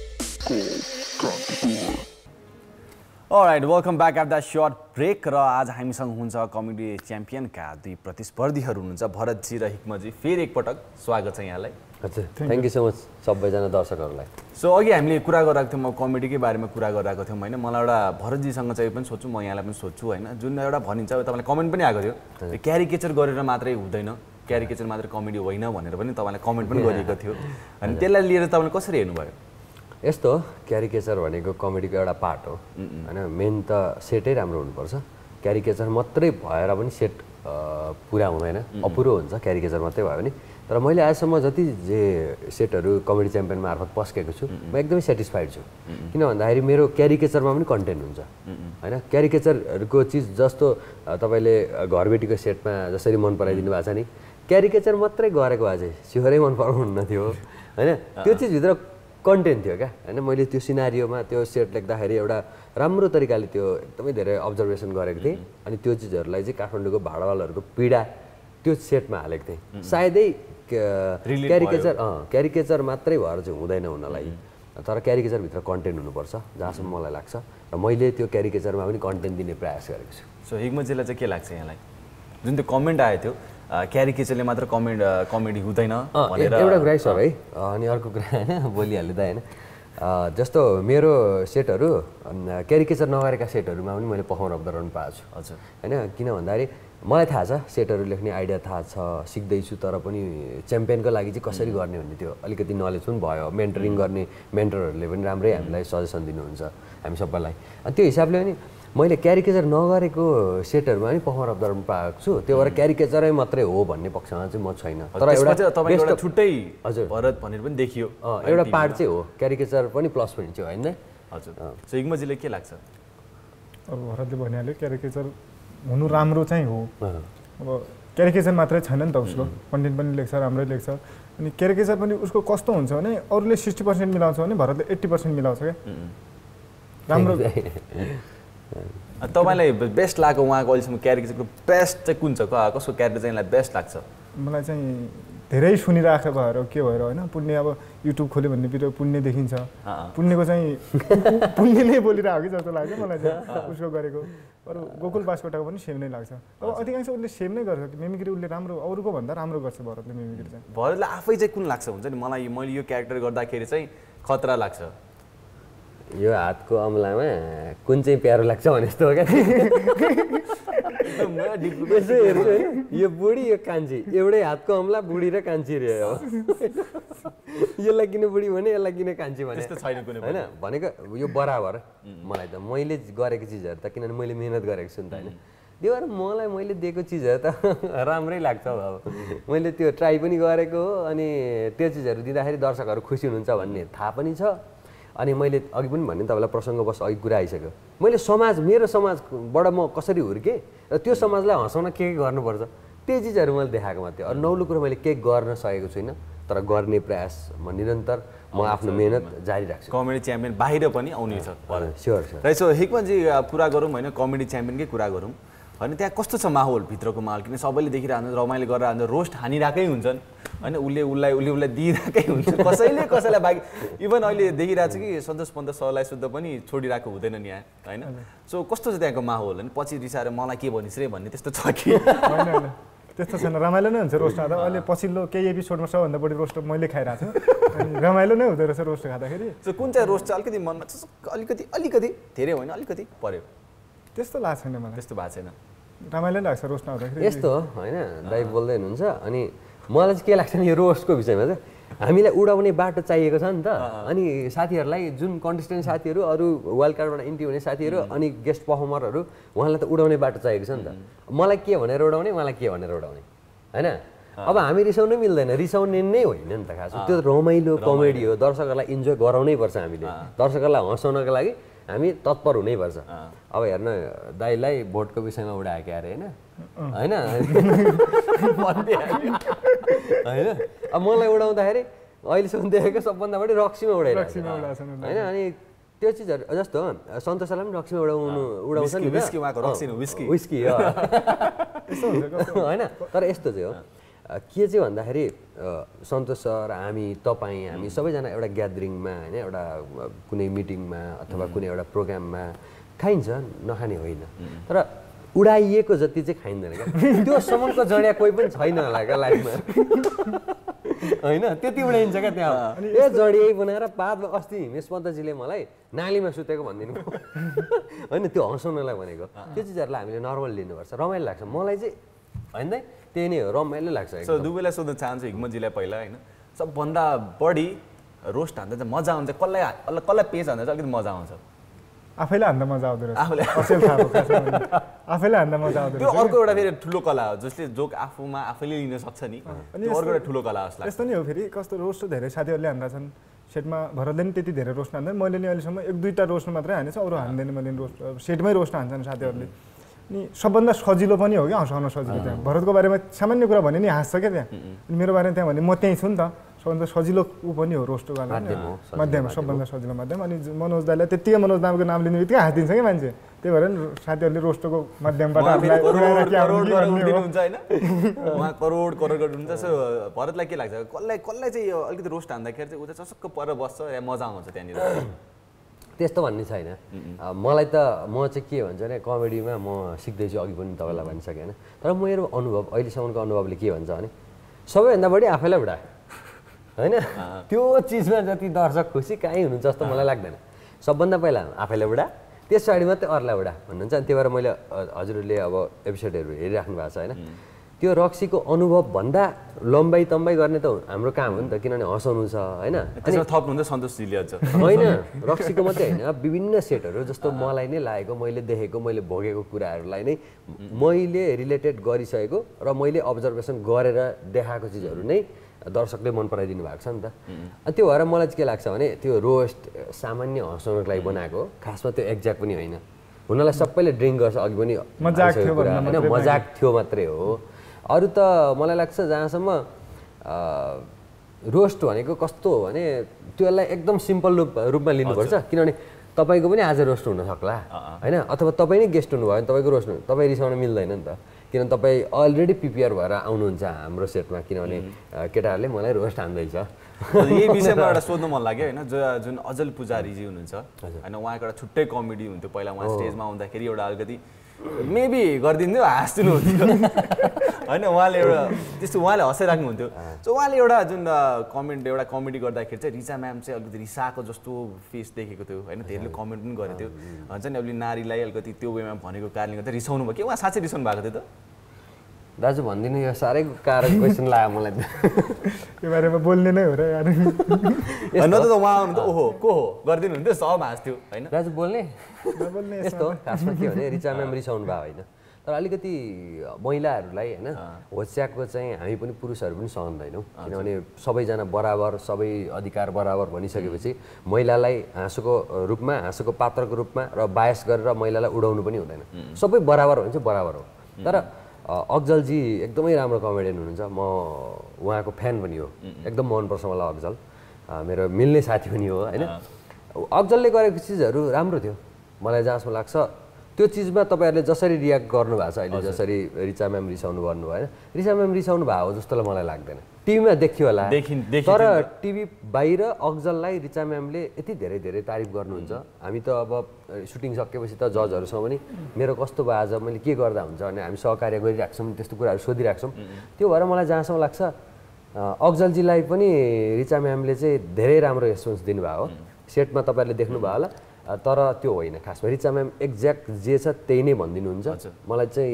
all right welcome back at the short brake र आज हामीसँग हुन्छ कमेडी च्याम्पियनका दुई प्रतिस्पर्धीहरू हुनुहुन्छ भरतजी र हिक्मतजी फेरि एकपटक स्वागत छ यहाँलाई हजुर थ्याङ्क यू सो मच सबैजना दर्शकहरूलाई सो अघि हामीले कुरा गरिरहेको थियौँ म कमेडीकै बारेमा कुरा गरिरहेको थियौँ होइन मलाई एउटा भरतजीसँग चाहिँ पनि सोध्छु म यहाँलाई पनि सोध्छु होइन जुन एउटा भनिन्छ तपाईँलाई कमेन्ट पनि आएको थियो क्यारिकेचर गरेर मात्रै हुँदैन क्यारिकेचर मात्रै कमेडी होइन भनेर पनि तपाईँलाई कमेन्ट पनि गरिएको थियो अनि त्यसलाई लिएर तपाईँले कसरी हेर्नुभयो यस्तो क्यारिकेचर भनेको कमेडीको एउटा पार्ट हो होइन मेन त सेटै राम्रो हुनुपर्छ क्यारिकेचर मात्रै भएर पनि सेट पुरा हुँदैन अपुरो हुन्छ क्यारिकेचर मात्रै भयो भने तर मैले आजसम्म जति जे सेटहरू कमेडी च्याम्पियन मार्फत पस्केको छु म एकदमै सेटिस्फाइड छु किन भन्दाखेरि मेरो क्यारिकेचरमा पनि कन्टेन्ट हुन्छ होइन क्यारिकेचरहरूको चिज जस्तो तपाईँले घरबेटीको सेटमा जसरी मन पराइदिनु भएको छ नि क्यारिकेचर मात्रै गरेको अझै स्योरै मन पराउनु थियो होइन त्यो चिजभित्र कन्टेन्ट थियो क्या होइन मैले त्यो सिनारियोमा त्यो सेट लेख्दाखेरि एउटा राम्रो तरिकाले त्यो एकदमै धेरै अब्जर्भेसन गरेको थिएँ अनि त्यो चिजहरूलाई चाहिँ काठमाडौँको भाडावालहरूको पीडा त्यो सेटमा हालेको थिएँ सायदै क्यारिकेचर मात्रै भएर चाहिँ हुँदैन हुनलाई तर क्यारिकेचरभित्र कन्टेन्ट हुनुपर्छ जहाँसम्म मलाई लाग्छ र मैले त्यो क्यारिकेचरमा पनि कन्टेन्ट दिने प्रयास गरेको छु सो हिक्मतजीलाई चाहिँ के लाग्छ यहाँलाई जुन त्यो कमेन्ट आएको थियो क्यारिकेचरले मात्र कमेडी हुँदैन भनेर एउटा कुरा सर है अनि अर्को कुरा होइन बोलिहाल्यो त होइन जस्तो मेरो सेटहरू क्यारिकेचर नगरेका सेटहरूमा पनि मैले पर्फर्म अफ द रन पाएको छु हजुर होइन किन भन्दाखेरि मलाई थाहा छ सेटहरू लेख्ने आइडिया थाहा छ सिक्दैछु तर पनि च्याम्पियनको लागि चाहिँ कसरी गर्ने भन्ने त्यो अलिकति नलेज पनि भयो मेन्टरिङ गर्ने मेन्टरहरूले पनि राम्रै हामीलाई सजेसन दिनुहुन्छ हामी सबैलाई अनि त्यो हिसाबले पनि मैले क्यारिकेचर नगरेको सेटहरूमा पनि पर्फर्म अफ द रन पाएको छु त्यो भएर क्यारिकेचरै मात्रै हो भन्ने पक्षमा चाहिँ म छैन तर एउटा छुट्टै हजुर भरत भनेर पनि देखियो एउटा पार्ट चाहिँ हो क्यारिकेचर पनि प्लस पोइन्ट चाहिँ होइन हजुर सो हिक्मतजीले के लाग्छ अब भरतले भनिहाल्यो क्यारिकेचर हुनु राम्रो चाहिँ हो अब क्यारिकेचर मात्रै छैन नि त उसको कन्टेन्ट पनि लेख्छ राम्रै लेख्छ अनि क्यारेक्टर पनि उसको कस्तो हुन्छ भने अरूले 60% मिलाउँछ भने भरतले 80% मिलाउँछ क्या राम्रो। तपाईँलाई बेस्ट लाग्यो उहाँको अहिलेसम्म क्यारेक्टरको बेस्ट चाहिँ कुन छ कसको क्यारेक्टर चाहिँ यहाँलाई बेस्ट लाग्छ? मलाई चाहिँ धेरै सुनिरहेको भएर के भएर होइन पुण्य अब युट्युब खोल्यो भन्ने भिडियो पुण्य देखिन्छ पुण्यको चाहिँ पुण्य नै बोलिरहेको कि जस्तो लाग्छ मलाई चाहिँ उसको गरेको। अरू गोकुल बास्कोटाको पनि सेम नै लाग्छ। अब अधिकांश उसले सेम नै गर्छ मिमिक्री उसले राम्रो अरूको भन्दा राम्रो गर्छ भरतले मिमिक्री चाहिँ। भरतले आफै चाहिँ कुन लाग्छ हुन्छ नि मलाई मैले यो क्यारेक्टर गर्दाखेरि चाहिँ खतरा लाग्छ यो हातको अमलामा कुन चाहिँ प्यारो लाग्छ भने जस्तो हो क्या यसो हेर्छु होइन यो बुढी यो कान्छी एउटै हातको अमला बुढी र कान्छी रे हो यसलाई किन बुढी भने यसलाई किन कान्छी भने होइन भनेको यो बराबर मलाई त मैले गरेको चिजहरू त किनभने मैले मिहिनेत गरेको छु नि त होइन त्यो भएर मलाई मैले दिएको चिजहरू त राम्रै लाग्छ अब मैले त्यो ट्राई पनि गरेको हो अनि त्यो चिजहरू दिँदाखेरि दर्शकहरू खुसी हुनुहुन्छ भन्ने थाहा पनि छ। अनि मैले अघि पनि भने तपाईँलाई प्रसङ्गवश अघि कुरा आइसक्यो मैले समाज मेरो समाजबाट म कसरी हुर्केँ र त्यो समाजलाई हँसाउन के गर्नुपर्छ त्यो चिजहरू मैले देखाएको मात्रै। अरू नौलो कुरो मैले केही गर्न सकेको छुइनँ तर गर्ने प्रयास म निरन्तर म आफ्नो मेहनत जारी राख्छु। कमेडी च्याम्पियन बाहिर पनि आउने छ स्योर राइट। सो हिक्मनजी कुरा गरौँ होइन कमेडी च्याम्पियनकै कुरा गरौँ होइन त्यहाँ कस्तो छ माहौल भित्रको माहौल किन सबैले देखिरहन्छ रमाइलो गरिरहन्छ रोस्ट हानिरहेकै हुन्छन् होइन उसले दिइरहेकै हुन्छ कसैले कसैलाई बाँकी इभन अहिले देखिरहेको छ कि सन्तोष पन्त सरलाई सुद्धा पनि छोडिरहेको हुँदैन नि यहाँ होइन। सो कस्तो छ त्यहाँको माहौल होइन पछि रिसाएर मलाई के भनिस् रे भन्ने त्यस्तो छ कि होइन त्यस्तो छैन रमाइलो नै हुन्छ रोस्ट खाँदा। अहिले पछिल्लो केही एपिसोडमा सबभन्दा बढी रोस्ट मैले खाइरहेको छु अनि रमाइलो नै हुँदो रहेछ रोस्ट खाँदाखेरि। सो कुन चाहिँ रोस्ट चाहिँ अलिकति मनमा अलिकति धेरै होइन अलिकति पऱ्यो त्यस्तो लाग्छ छैन मलाई त्यस्तो भएको छैन रमाइलो लाग्छ रोस्ट नहुँदाखेरि यस्तो हो होइन दाइ बोल्दै हुनुहुन्छ अनि मलाई चाहिँ के लाग्छ नि यो रोस्टको विषयमा चाहिँ हामीलाई उडाउने बाटो चाहिएको छ नि त। अनि साथीहरूलाई जुन कन्टेस्टेन्ट साथीहरू अरू वाइल्ड कार्डबाट इन्ट्री हुने साथीहरू अनि गेस्ट पर्फर्मरहरू उहाँलाई त उडाउने बाटो चाहिएको छ नि त। मलाई के भनेर उडाउने उहाँलाई के भनेर उडाउने होइन। अब हामी रिसाउनै मिल्दैन रिसाउने नै होइन नि त खास त्यो रमाइलो कमेडी हो दर्शकहरूलाई इन्जोय गराउनै पर्छ हामीले दर्शकहरूलाई हँसाउनको लागि हामी तत्पर हुनैपर्छ। अब हेर्न दाइलाई भोटको विषयमा उडाएको अरे होइन होइन अब मलाई उडाउँदाखेरि अहिलेसम्म देखेको सबभन्दा बढी रक्सीमा उडाइरहेको होइन। अनि त्यो चिजहरू जस्तो सन्तोषलाई पनि रक्सीमा उडाउँछ नि विस्की होइन। तर यस्तो चाहिँ हो के चाहिँ भन्दाखेरि सन्तोष सर हामी तपाईँ हामी सबैजना एउटा ग्यादरिङमा होइन एउटा कुनै मिटिङमा अथवा कुनै एउटा प्रोग्राममा खाइन्छ नखाने होइन तर उडाइएको जति चाहिँ खाइँदैन क्या त्यो सम्मको जडिया कोही पनि छैन होला क्या लाइफमा होइन त्यति उडाइन्छ क्या त्यहाँ ए जडियाइ बनाएर पातमा अस्ति हिमेश पन्तजीले मलाई नालीमा सुतेको भनिदिनु होइन त्यो हँसाउनलाई भनेको त्यो चिजहरूलाई हामीले नर्मल लिनुपर्छ रमाइलो लाग्छ मलाई चाहिँ होइन त्यही नै हो रमाइलो लाग्छ। सो दुवैलाई सोध्न चाहन्छु हिक्मतजीलाई पहिला होइन सबभन्दा बढी रोस्ट हान्दा चाहिँ मजा आउँछ कसलाई पेज हान्दा चाहिँ अलिकति मजा आउँछ आफैलाई हान्दा मजा आउँदो रहेछ आफैलाई हान्दा मजा आउँदो त्यो अर्को एउटा फेरि ठुलो कला हो जसले जोक आफूमा आफैले लिन सक्छ नि त्यो अर्को एउटा ठुलो कला जस्तो लाग्छ। यस्तो नि हो फेरि कस्तो रोस्ट धेरै साथीहरूले हान्दा छन् सेटमा भरतले नि त्यति धेरै रोस्ट हान्दैन मैले नि अहिलेसम्म 1-2टा रोस्ट मात्रै हानेछ अरू हान्दैन मैले रोस्ट सेटमै रोस्ट हान्छन् साथीहरूले। अनि सबभन्दा सजिलो पनि हो क्या हँसाउन सजिलो त्यहाँ भरतको बारेमा सामान्य कुरा भने नि हाँस्छ क्या त्यहाँ अनि मेरो बारेमा त्यहाँ भने म त्यहीँ छु नि त सबभन्दा सजिलो ऊ पनि हो रोस्टको बारेमा माध्यम सबभन्दा सजिलो माध्यम। अनि मनोज दाइलाई त्यत्तिकै मनोज दाइको नाम लिने बित्तिकै हाँसिदिन्छ कि मान्छे त्यही भएर साथीहरूले रोस्टको माध्यमबाट उहाँ करोड हुन्छ। सो भरतलाई के लाग्छ कसलाई चाहिँ यो अलिकति रोस्ट हान्दाखेरि चाहिँ ऊ चाहिँ चसक्क पर बस्छ या मजा आउँछ त्यहाँनिर त्यस्तो भन्ने छैन। मलाई त म चाहिँ के भन्छ भने कमेडीमा म सिक्दैछु अघि पनि तपाईँलाई भनिसकेँ होइन तर मेरो अनुभव अहिलेसम्मको अनुभवले के भन्छ भने सबैभन्दा बढी आफैलाई उडा होइन त्यो चिजमा जति दर्शक खुसी कहीँ हुनुहुन्छ जस्तो मलाई लाग्दैन। सबभन्दा पहिला आफैलाई उडा त्यस पछाडि मात्रै अरूलाई उडा भन्नुहुन्छ अनि त्यही भएर मैले हजुरहरूले अब एपिसोडहरू हेरिराख्नु भएको छ होइन त्यो रक्सीको अनुभव भन्दा लम्बाइ तम्बाइ गर्ने त हाम्रो काम हो नि त किनभने हँसाउनु छ होइन थप्नुहुन्छ सन्तोषजीले अझ होइन रक्सीको मात्रै होइन विभिन्न सेटहरू जस्तो मलाई नै लागेको मैले देखेको मैले भोगेको कुराहरूलाई नै मैले रिलेटेड गरिसकेको र मैले अब्जर्भेसन गरेर देखाएको चिजहरू नै दर्शकले मन पराइदिनु भएको छ नि त। अनि त्यो भएर मलाई चाहिँ के लाग्छ भने त्यो रोस्ट सामान्य हँसाउनको लागि बनाएको खासमा त्यो एक्ज्याक्ट पनि होइन हुनलाई सबैले ड्रिङ्क गर्छ अघि पनि मजाक थियो मात्रै हो। अरू त मलाई लाग्छ जहाँसम्म रोस्ट भनेको कस्तो हो भने त्यसलाई एकदम सिम्पल रूपमा लिनुपर्छ किनभने तपाईँको पनि आज रोस्ट हुन सक्ला होइन अथवा तपाईँ नै गेस्ट हुनुभयो भने तपाईँको रोस्ट तपाईँ रिसाउन मिल्दैन नि त किनभने तपाईँ अलरेडी प्रिपेयर भएर आउनुहुन्छ हाम्रो सेटमा किनभने केटाहरूले मलाई रोस्ट हान्दैछ यही विषयमा एउटा सोध्नु मन लाग्यो होइन जुन अजल पुजारीजी हुनुहुन्छ होइन उहाँको एउटा छुट्टै कमेडी हुन्थ्यो पहिला उहाँ स्टेजमा आउँदाखेरि एउटा अलिकति मेबी गरिदिन्थ्यो हाँस्दिनु हुन्थ्यो होइन उहाँले एउटा त्यस्तो उहाँले हँसाइराख्नुहुन्थ्यो सो उहाँले एउटा जुन एउटा कमेडी गर्दाखेरि चाहिँ रिचा म्याम चाहिँ अलिकति रिसाएको जस्तो फेस देखेको थियो होइन धेरैले कमेन्ट पनि गरेको थियो भन्छ नि अहिले नारीलाई अलिकति त्यो वेमा भनेको कारणले गर्दा रिसाउनु भयो कि उहाँ साँच्चै रिसाउनु भएको थियो त दाजु भनिदिनु यो साह्रै गाह्रो क्वेसन लाग्यो मलाई यो बारेमा बोल्ने नै हो र यार न त उहाँ आउनु त ओहो को हो गरिदिनु हुन्थ्यो सब हाँस्थ्यो होइन दाजु बोल्ने नबोल्ने यस्तो हो खासमा के भने रिचा म्याम रिसाउनु भयो होइन तर अलिकति महिलाहरूलाई होइन होच्याको चाहिँ हामी पनि पुरुषहरू पनि सहँदैनौँ किनभने सबैजना बराबर सबै अधिकार बराबर भनिसकेपछि महिलालाई हाँसोको रूपमा हाँसोको पात्रको रूपमा र बायस गरेर महिलालाई उडाउनु पनि हुँदैन सबै बराबर हो भने चाहिँ बराबर हो तर अग्जलजी एकदमै राम्रो कमेडियन हुनुहुन्छ म उहाँको फ्यान पनि हो एकदम मनपर्छ मलाई अग्जल मेरो मिल्ने साथी पनि हो होइन अग्जलले गरेको चिजहरू राम्रो थियो मलाई जहाँसम्म लाग्छ त्यो चिजमा तपाईँहरूले जसरी रियाक्ट गर्नुभएको छ अहिले जसरी रिचा म्याम रिसाउनु गर्नु होइन रिचा म्याम रिसाउनु भएको जस्तो मलाई लाग्दैन टिभीमा देखियो होला तर टिभी बाहिर अग्जललाई रिचा म्यामले यति धेरै धेरै तारिफ गर्नुहुन्छ हामी त अब सुटिङ सकेपछि त जजहरूसँग पनि मेरो कस्तो भयो आज मैले के गर्दा हुन्छ भने हामी सहकार्य गरिराख्छौँ त्यस्तो कुराहरू सोधिराख्छौँ त्यो भएर मलाई जहाँसम्म लाग्छ अग्जलजीलाई पनि रिचा म्यामले चाहिँ धेरै राम्रो रेस्पोन्स दिनुभयो सेटमा तपाईँहरूले देख्नुभयो होला तर त्यो होइन खासमा रिचा म्याम एक्ज्याक्ट जे छ त्यही नै भनिदिनुहुन्छ मलाई चाहिँ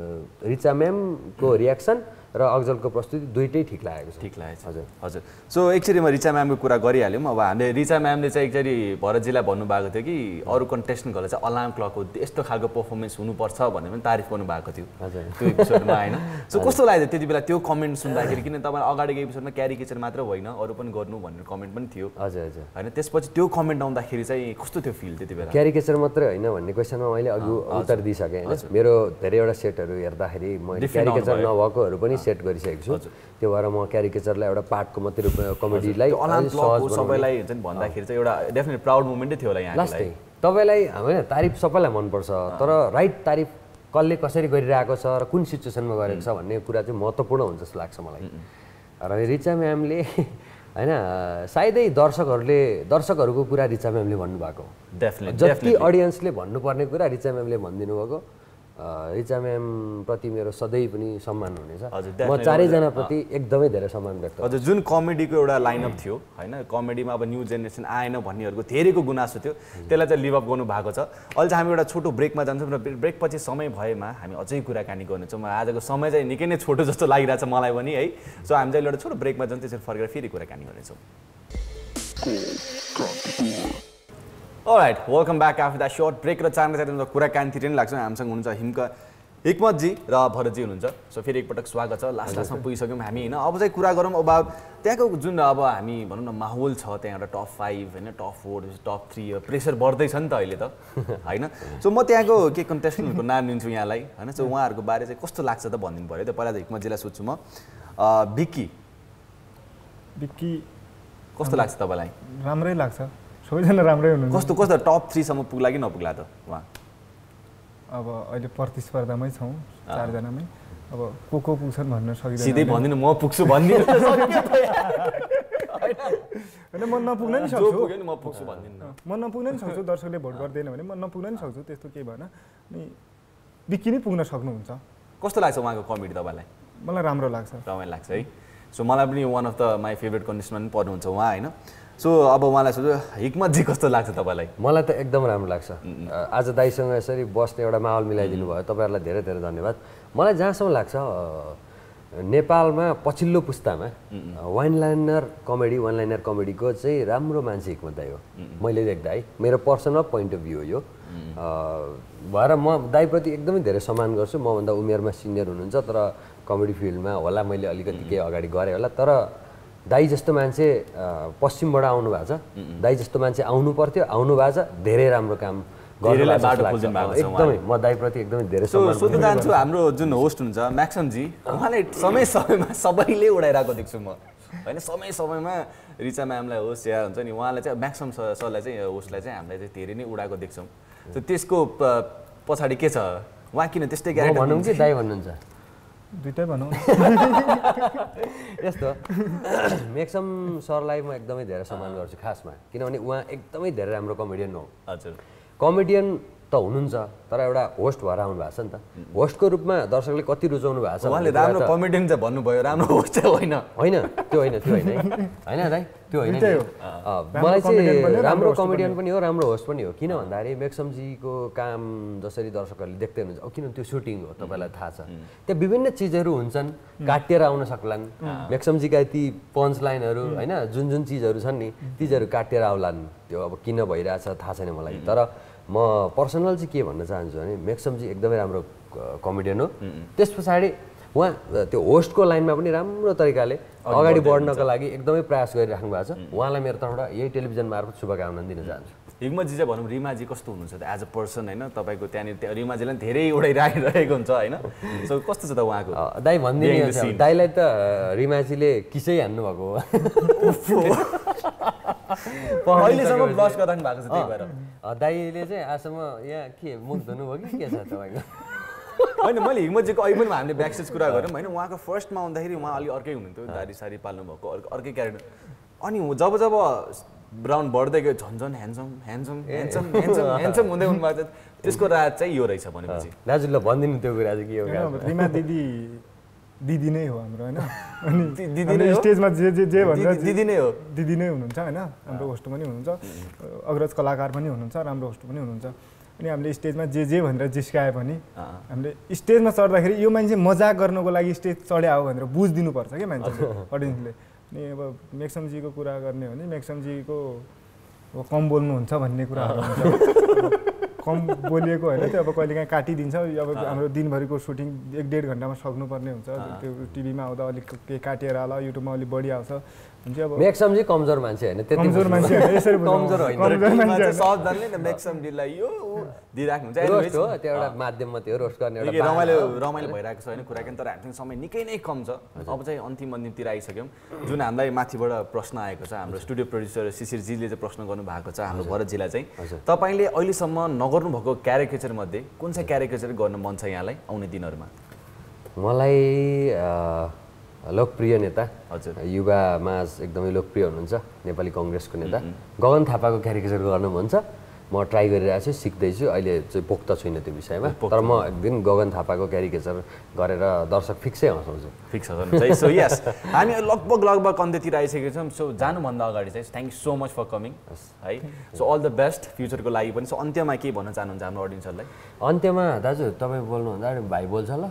रिचा म्यामको रियाक्सन र अग्जलको प्रस्तुति दुइटै ठिक लागेको छ ठिक लागेको छ हजुर हजुर सो एकचोटि म रिचा म्यामको कुरा गरिहाल्यौँ अब हामीले रिचा म्यामले चाहिँ एकचोटि भरतजीलाई भन्नुभएको थियो कि अरू कन्टेस्टेन्टहरूलाई चाहिँ अलार्म क्लकको यस्तो खालको पर्फर्मेन्स हुनुपर्छ भनेर पनि तारिफ गर्नुभएको थियो त्यो एपिसोडमा होइन सो कस्तो लाग्यो त्यति बेला त्यो कमेन्ट सुन्दाखेरि किन तपाईँ अगाडिको एपिसोडमा क्यारिकेचर मात्र होइन अरू पनि गर्नु भनेर कमेन्ट पनि थियो हजुर हजुर होइन त्यसपछि त्यो कमेन्ट आउँदाखेरि चाहिँ कस्तो थियो फिल त्यति बेला क्यारिकेचर मात्रै होइन भन्ने क्वेसनमा मैले अघि उत्तर दिइसकेँ होइन मेरो धेरैवटा सेटहरू हेर्दाखेरि मैले क्यारिकेचर नभएकोहरू पनि सेट गरिसकेको छु त्यो भएर म क्यारिकेचरलाई एउटा पार्टको मात्रै रूपमा कमेडीलाई सबैलाई हुन्छ नि भन्दाखेरि चाहिँ एउटा डेफिनेट प्राउड मोमेन्टै थियो होला यहाँलाई तपाईँलाई होइन तारिफ सबैलाई मनपर्छ तर राइट तारिफ कसले कसरी गरिरहेको छ र कुन सिचुएसनमा गरेको छ भन्ने कुरा चाहिँ महत्त्वपूर्ण हुन्छ जस्तो लाग्छ मलाई र रिचा म्यामले होइन सायदै दर्शकहरूको कुरा रिचा म्यामले भन्नुभएको जति अडियन्सले भन्नुपर्ने कुरा रिचा म्यामले भनिदिनु भएको रिचा म्याम प्रति मेरो सधैँ पनि सम्मान हुनेछ म चारैजनाप्रति एकदमै धेरै सम्मान व्यक्त हजुर जुन कमेडीको एउटा लाइनअप थियो होइन कमेडीमा अब न्यू जेनेरेसन आएन भन्नेहरूको धेरैको गुनासो थियो त्यसलाई चाहिँ लिभ अप गर्नु भएको छ अहिले चाहिँ हामी एउटा छोटो ब्रेकमा जान्छौँ र ब्रेकपछि समय भएमा हामी अझै कुराकानी गर्नेछौँ आजको समय चाहिँ निकै नै छोटो जस्तो लागिरहेछ मलाई पनि है सो हामी चाहिँ एउटा छोटो ब्रेकमा जान्छौँ त्यसरी फर्केर फेरि कुराकानी गर्नेछौँ all right welcome back after that short brake र चारजना साथीमा कुराकानीतिर नै लाग्छ हामीसँग हुनुहुन्छ हिक्मतजी र भरतजी हुनुहुन्छ सो फेरि एकपटक स्वागत छ लास्टमा पुगिसक्यौँ हामी होइन अब चाहिँ कुरा गरौँ अब त्यहाँको जुन अब हामी भनौँ न माहौल छ त्यहाँ एउटा टप 5 होइन टप 4 टप 3 प्रेसर बढ्दैछ नि त अहिले त होइन सो म त्यहाँको के कन्टेस्टेन्टहरूको नाम लिन्छु यहाँलाई होइन सो उहाँहरूको बारे चाहिँ कस्तो लाग्छ त भनिदिनु पऱ्यो त पहिला त हिक्मतजीलाई सोध्छु म विक्की कस्तो लाग्छ तपाईँलाई राम्रै लाग्छ सबैजना राम्रै हुनुहुन्छ कस्तो कस्तो टप 3 सम्म पुग्ला कि नपुग्ला त उहाँ अब अहिले प्रतिस्पर्धामै छौँ चारजनामै अब को पुग्छन् भन्न सकिँदैन सिधै भन्दिनु म पुग्छु भन्दिनु होइन म नपुग्न नि सक्छु म पुग्छु भन्दिनु म नपुग्न नि सक्छु दर्शकले भोट गर्दैन भने म नपुग्न नि सक्छु त्यस्तो केही भएन अनि विक्की नै पुग्न सक्नुहुन्छ कस्तो लाग्छ उहाँको कमेडी तपाईँलाई मलाई राम्रो लाग्छ रमाइलो लाग्छ है सो मलाई पनि one of the my favourite contestant पनि पर्नुहुन्छ उहाँ होइन सो अब उहाँलाई सोध्छु हिक्मतजी कस्तो लाग्छ तपाईँलाई मलाई त एकदम राम्रो लाग्छ आज दाइसँग यसरी बस्ने एउटा माहौल मिलाइदिनु भयो तपाईँहरूलाई धेरै धेरै धन्यवाद मलाई जहाँसम्म लाग्छ नेपालमा पछिल्लो पुस्तामा वान लाइनर कमेडीको चाहिँ राम्रो मान्छे हिक्मत दाइ हो मैले देख्दा है मेरो पर्सनल पोइन्ट अफ भ्यू हो यो भएर म दाइप्रति एकदमै धेरै सम्मान गर्छु मभन्दा उमेरमा सिनियर हुनुहुन्छ तर कमेडी फिल्डमा होला मैले अलिकति केही अगाडि गरेँ होला तर दाइ जस्तो मान्छे पश्चिमबाट आउनु भएको छ दाइ जस्तो मान्छे आउनु पर्थ्यो आउनु भएको छ धेरै राम्रो काम एकदमै म दाइप्रति एकदमै धेरै सोध्न चाहन्छु हाम्रो जुन होस्ट हुन्छ म्याक्समजी उहाँले समयमा सबैले उडाइरहेको देख्छु म होइन समयमा रिचा म्यामलाई होस् या हुन्छ नि उहाँलाई चाहिँ म्याक्सिमम सरलाई चाहिँ होस्टलाई चाहिँ हामीलाई चाहिँ धेरै नै उडाएको देख्छौँ सो त्यसको पछाडि के छ उहाँ किन त्यस्तै क्यारेक्टर भनौँ कि दाइ भन्नुहुन्छ दुइटै भनौँ यस्तो मेक्सम सरलाई म एकदमै धेरै सम्मान गर्छु खासमा किनभने उहाँ एकदमै धेरै राम्रो कमेडियन हो हजुर कमेडियन त हुनुहुन्छ तर एउटा होस्ट भएर आउनु भएको छ नि त होस्टको रूपमा दर्शकले कति रुचाउनु भएको छ उहाँले राम्रो कमेडियन चाहिँ भन्नुभयो राम्रो होस्ट चाहिँ होइन होइन त्यो होइन होइन दाइ त्यो होइन मलाई चाहिँ राम्रो कमेडियन पनि हो राम्रो होस्ट पनि हो किन भन्दाखेरि मेक्समजीको काम जसरी दर्शकहरूले देख्दै हुनुहुन्छ अब किनभने त्यो सुटिङ हो तपाईँलाई थाहा छ त्यहाँ विभिन्न चिजहरू हुन्छन् काटिएर आउन सक्लान् मेक्समजीका ती पन्च लाइनहरू होइन जुन जुन चिजहरू छन् नि चिजहरू काटिएर आउलान् त्यो अब किन भइरहेछ थाहा छैन मलाई तर म पर्सनल चाहिँ के भन्न चाहन्छु भने मेक्समजी एकदमै राम्रो कमेडियन हो त्यस पछाडि उहाँ त्यो होस्टको लाइनमा पनि राम्रो तरिकाले अगाडि बढ्नको लागि एकदमै प्रयास गरिराख्नु भएको छ उहाँलाई मेरो तर्फबाट यही टेलिभिजन मार्फत शुभकामना दिन चाहन्छु हिग्मतजी चाहिँ भनौँ रिमाजी कस्तो हुनुहुन्छ त एज अ पर्सन होइन तपाईँको त्यहाँनिर रिमाजीलाई धेरै उडाइरहेको हुन्छ होइन सो कस्तो छ त उहाँको दाइ भनिदिनु दाइलाई त रिमाजीले किसै हान्नु भएको हो अहिलेसम्म ब्लस गराउनु भएको छ त्यही भएर दाइले चाहिँ आजसम्म यहाँ के मुख धुनुभयो कि के छ तपाईँको होइन मैले हिग्मतजीको अहिले पनि हामीले ब्याकस्टेज कुरा गऱ्यौँ होइन उहाँको फर्स्टमा आउँदाखेरि उहाँ अलिक अर्कै हुनुहुन्थ्यो दारी सारी पाल्नु भएको अर्कै क्यारेक्टर अनि जब ब्राउन बढ्दै गयो झन् ह्यान्डसम हुँदै हुनुभएको छ त्यसको राज चाहिँ यो रहेछ भनेपछि दाजुले भनिदिनु त्यो कुरा चाहिँ के हो रिमा दिदी नै हो हाम्रो होइन अनि दिदी स्टेजमा जे भन्छ दिदी नै हो दिदी नै हुनुहुन्छ होइन हाम्रो होस्ट पनि हुनुहुन्छ अग्रज कलाकार पनि हुनुहुन्छ राम्रो होस्ट पनि हुनुहुन्छ अनि हामीले स्टेजमा जे भनेर जिस्काए पनि हामीले स्टेजमा चढ्दाखेरि यो मान्छे मजाक गर्नको लागि स्टेज चढ्या हो भनेर बुझिदिनुपर्छ क्या मान्छेले अडियन्सले अनि अब मेक्समजीको कुरा गर्ने हो भने मेक्समजीको कम बोल्नुहुन्छ भन्ने कुराहरू हुन्छ कम बोलिएको होइन त्यो अब कहिलेकाहीँ काटिदिन्छ अब हाम्रो दिनभरिको सुटिङ 1-1.5 घन्टामा सक्नुपर्ने हुन्छ त्यो टिभीमा आउँदा अलिक केही काटिएर होला युट्युबमा अलिक बढी आउँछ मेक्समजी कमजोर मान्छे होइन कमजोर मान्छे होइन यसरी कमजोर होइन मेक्समजीलाई यो दिइराख्नुहुन्छ त्यो एउटा माध्यम मात्रै हो रोस्ट गर्ने एउटा रमाइलो भइरहेको छ होइन कुराकानी तर हामीसँग समय निकै नै कम छ अब चाहिँ अन्तिमतिर आइसक्यौँ जुन हामीलाई माथिबाट प्रश्न आएको छ हाम्रो स्टुडियो प्रड्युसर शिशिरजीले चाहिँ प्रश्न गर्नुभएको छ हाम्रो भरतजीलाई चाहिँ तपाईँले अहिलेसम्म नगर्नु भएको क्यारेक्टर मध्ये कुन चाहिँ क्यारेक्टर गर्न मन छ यहाँलाई आउने दिनहरूमा मलाई लोकप्रिय नेता हजुर युवामाझ एकदमै लोकप्रिय हुनुहुन्छ नेपाली कङ्ग्रेसको नेता गगन थापाको क्यारेक्टर गर्न मन छ म ट्राई गरिरहेको छु सिक्दैछु अहिले चाहिँ पोख्त छुइनँ त्यो विषयमा तर म एक दिन गगन थापाको क्यारेक्टर गरेर दर्शक फिक्सै हँसाउँछु फिक्स हँसाउनु सो यस हामी लगभग अन्त्यतिर आइसकेको छौँ सो जानुभन्दा अगाडि चाहिँ thank you so much for coming है सो अल द बेस्ट फ्युचरको लागि पनि सो अन्त्यमा के भन्न चाहनुहुन्छ हाम्रो अडियन्सहरूलाई अन्त्यमा दाजु तपाईँ बोल्नुभन्दा भाइ बोल्छ ल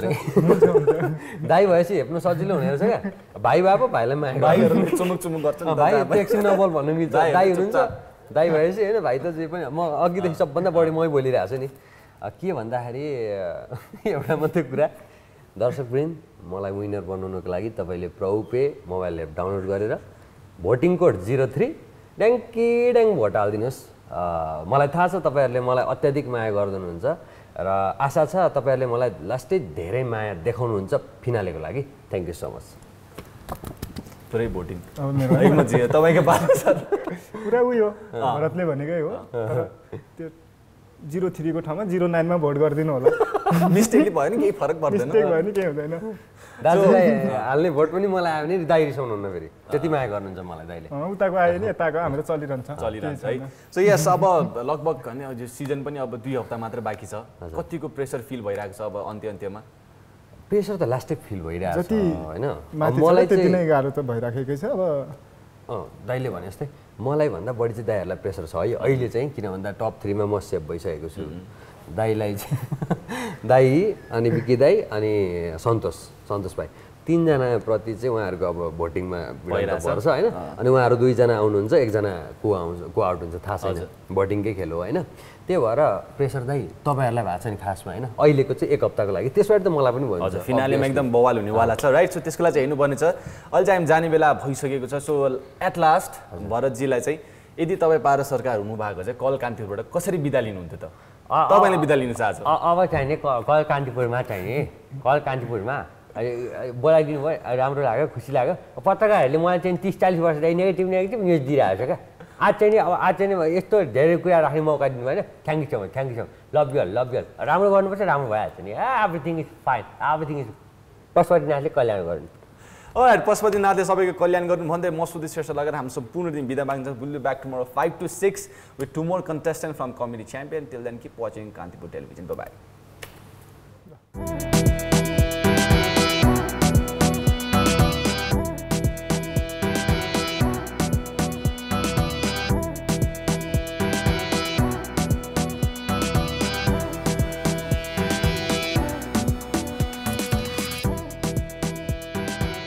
दाइ भएपछि हेप्नु सजिलो हुने रहेछ क्या भाइ भए पो भाइलाई माया भाइहरू चुमुक गर्छ भाइ एकछिन नबोल भन्नु मिल्छ दाइ हुनुहुन्छ दाइ भएपछि होइन भाइ त जे पनि म अघिदेखि सबभन्दा बढी मै बोलिरहेको छु नि के भन्दाखेरि एउटा मात्रै कुरा दर्शकवृन्द मलाई विनर बनाउनुको लागि तपाईँले प्रौपे मोबाइल एप डाउनलोड गरेर भोटिङ कोड 03 ड्याङ भोट हालिदिनुहोस् मलाई थाहा छ तपाईँहरूले मलाई अत्याधिक माया गर्नुहुन्छ र आशा छ तपाईँहरूले मलाई लास्टै धेरै माया देखाउनुहुन्छ फिनालेको लागि थ्याङ्क यू सो मच पुरै भोटिङ तपाईँको बारेमा छ पुरा उयो भरतले भनेकै हो त्यो 03 को ठाउँमा 09 मा भोट गरिदिनु होला मिस्टेकली भयो नि केही फरक पर्दैन मिस्टेक भयो नि केही हुँदैन दाजुलाई हाल्ने भोट पनि मलाई आयो नि दाइ रिसाउनुहुन्न फेरि त्यति माया गर्नुहुन्छ मलाई दाइले उताको आयो नि यताको हाम्रो चलिरहन्छ है सो यस अब लगभग होइन सिजन पनि अब 2 हप्ता मात्र बाँकी छ कतिको प्रेसर फिल भइरहेको छ अब अन्त्यमा प्रेसर त लास्टै फिल भइरहेको छ होइन मलाई त्यति नै गाह्रो त भइराखेकै छ अब दाइले भने जस्तै मलाई भन्दा बढी चाहिँ दाइहरूलाई प्रेसर छ है अहिले चाहिँ किन भन्दा टप 3 मा म सेभ भइसकेको छु दाइलाई चाहिँ दाइ अनि विकी दाइ अनि सन्तोष भाइ 3 जना प्रति चाहिँ उहाँहरूको अब भोटिङमा पर्छ होइन अनि उहाँहरू 2 जना आउनुहुन्छ 1 जना को आउट हुन्छ थाहा छैन भोटिङकै खेल हो होइन त्यही भएर प्रेसर दाइ तपाईँहरूलाई भएको छ नि खासमा होइन अहिलेको चाहिँ 1 हप्ताको लागि त्यसबाट त मलाई पनि भयो हजुर फिनालेमा एकदम बवाल हुनेवाला छ राइट सो त्यसको लागि चाहिँ हेर्नुपर्ने छ अहिले चाहिँ हामी जाने बेला भइसकेको छ सो एट लास्ट भरतजीलाई चाहिँ यदि तपाईँ भारत सरकार हुनुभएको चाहिँ कल कान्तिपुरबाट कसरी बिदा लिनुहुन्थ्यो त तपाईँले बिदा लिनु चाहन्छ अब चाहिने कल कान्तिपुरमा चाहिने कल कान्तिपुरमा बोलाइदिनु भयो राम्रो लाग्यो खुसी लाग्यो पत्रकारहरूले मलाई चाहिँ 30-40 वर्षदेखि नेगेटिभ न्युज दिइरहेको छ क्या आज चाहिँ यस्तो धेरै कुरा राख्ने मौका दिनु भएन thank you so much love you राम्रो गर्नुपर्छ राम्रो भइहाल्छ नि everything is fine everything is पशुपतिनाथले कल्याण गर्नु अलराइट पशुपतिनाथले सबैको कल्याण गर्नु भन्दै म सुधीर श्रेष्ठ लगेर हामी सम्पूर्ण दिन बिदा माग्छौँ will be back tomorrow 5 to 6 with 2 more contestants from Comedy Champion. Till then keep watching Kantipur Television. Bye bye.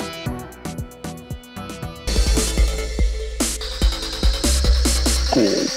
Cool.